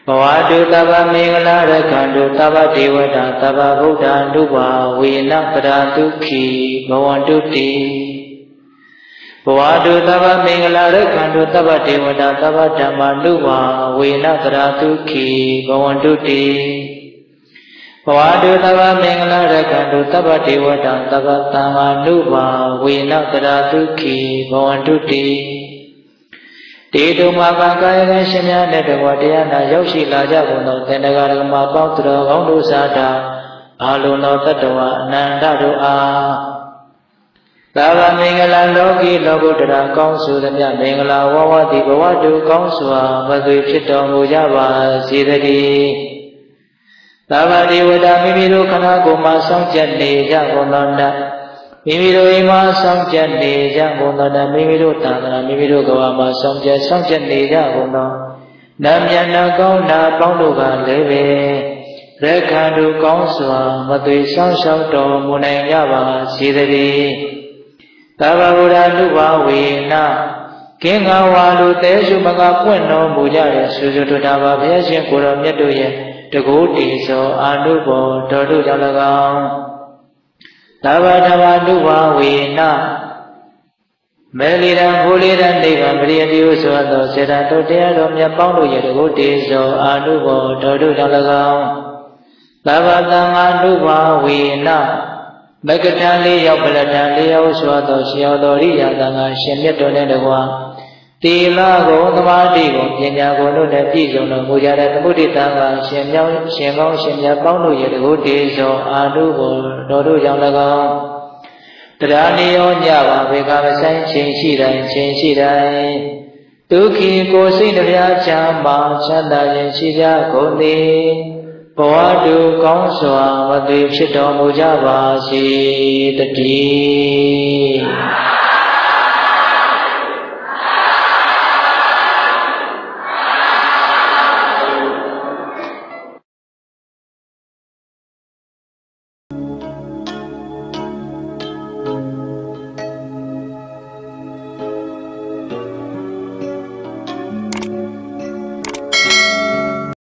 ဘဝတုတဗ္ဗမင်္ဂလာရခန္တုတဗ္ဗဒေဝတာတဗ္ဗဗုဒ္ဓံဒုဘာဝေနပရာတုခိဘဝန္တုတိဘဝတုတဗ္ဗမင်္ဂလာရခန္တုတဗ္ဗဒေဝတာတဗ္ဗဓမ္မနုဘာဝေနပရာတုခိဘဝန္တုတိဘဝတုတဗ္ဗမင်္ဂလာရခန္တုတဗ္ဗဒေဝတာတဗ္ဗသံဃာနုဘာဝေနပရာတုခိဘဝန္တုတိတေတုမဘာကာယကရှင်များနဲ့တကွာတရားနာရောက်ရှိလာကြကုန်သောသင်္တဂရကမပေါင်းသူတော်ကောင်းတို့စားတာအာလုံးသောတတ္တဝအနန္တတို့အားသာဝမင်္ဂလာလောကီလောကုတ္တရာကောင်းစုသမျှမင်္ဂလာဝဝတိဘဝတုကောင်းစွာမသွေဖြစ်တော်မူကြပါစေတည်းသာဝတိဝဒမိမိတို့ခန္ဓာကိုယ်မှာစောင့်ကြနေကြကုန်သောနတ်မိမိတို့အိမ်မှာစောင့်ကြနေကြကုန်သောနတ်မိမိတို့သာသနာမိမိတို့ကဘာမှာစောင့်ကြစောင့်ကြနေကြကုန်သောနတ်မြတ်နာကောင်းနာပေါင်းတို့ကလည်းပဲရခန္တုကောင်းစွာမသွေဆောင်ရှောက်တော်မူနိုင်ကြပါစေတည်းသဗ္ဗဗုဒ္ဓနုဘာဝေနကင်္ဂဝါလူသေးစုမကပွင့်တော်မူကြတဲ့ဆုစုတ္တာပါဘုရားရှင်ကိုယ်တော်မြတ်တို့ရဲ့တကုတေသောအာနုဘောတော်တို့ကြောင့်၎င်းသဗ္ဗဓမ္မနုဘာဝေနမေလီရန်ဘူလီရန်နိဗ္ဗာန်ပရိယတိဟုဆိုသောစေတတုတရားတော်မြတ်ပေါင်းတို့ရဲ့တကုတေသောအာနုဘောတော်တို့ကြောင့်၎င်းသဗ္ဗသံဃာနုဘာဝေနမကထံလေးရောက်ပလထံလေးရောက်ဆိုသောရှင်ယောတော်ရိယာသံဃာရှင်မြတ်တော်နဲ့တကွာတိလကိုသမာဓိကိုပညာကိုတို့နဲ့ပြည့်စုံတော်မူကြတဲ့သမုဒိတံဃာရှင်မြောင်းရှင်ကောင်းရှင်မြတ်ပေါင်းတို့ရဲ့တကုတေသောအာနုဘောတော်တို့ကြောင့်၎င်းတရားနိယောညပါဘေကမဆိုင်ချိန်ရှိတိုင်းချိန်ရှိတိုင်းဒုက္ခိကိုစိတ်တရားချမ်းသာချမ်းသာခြင်းရှိကြကုန်သည်ဘဝတုကောင်းစွာမသွေဖြစ်တော်မူကြပါစေတည်း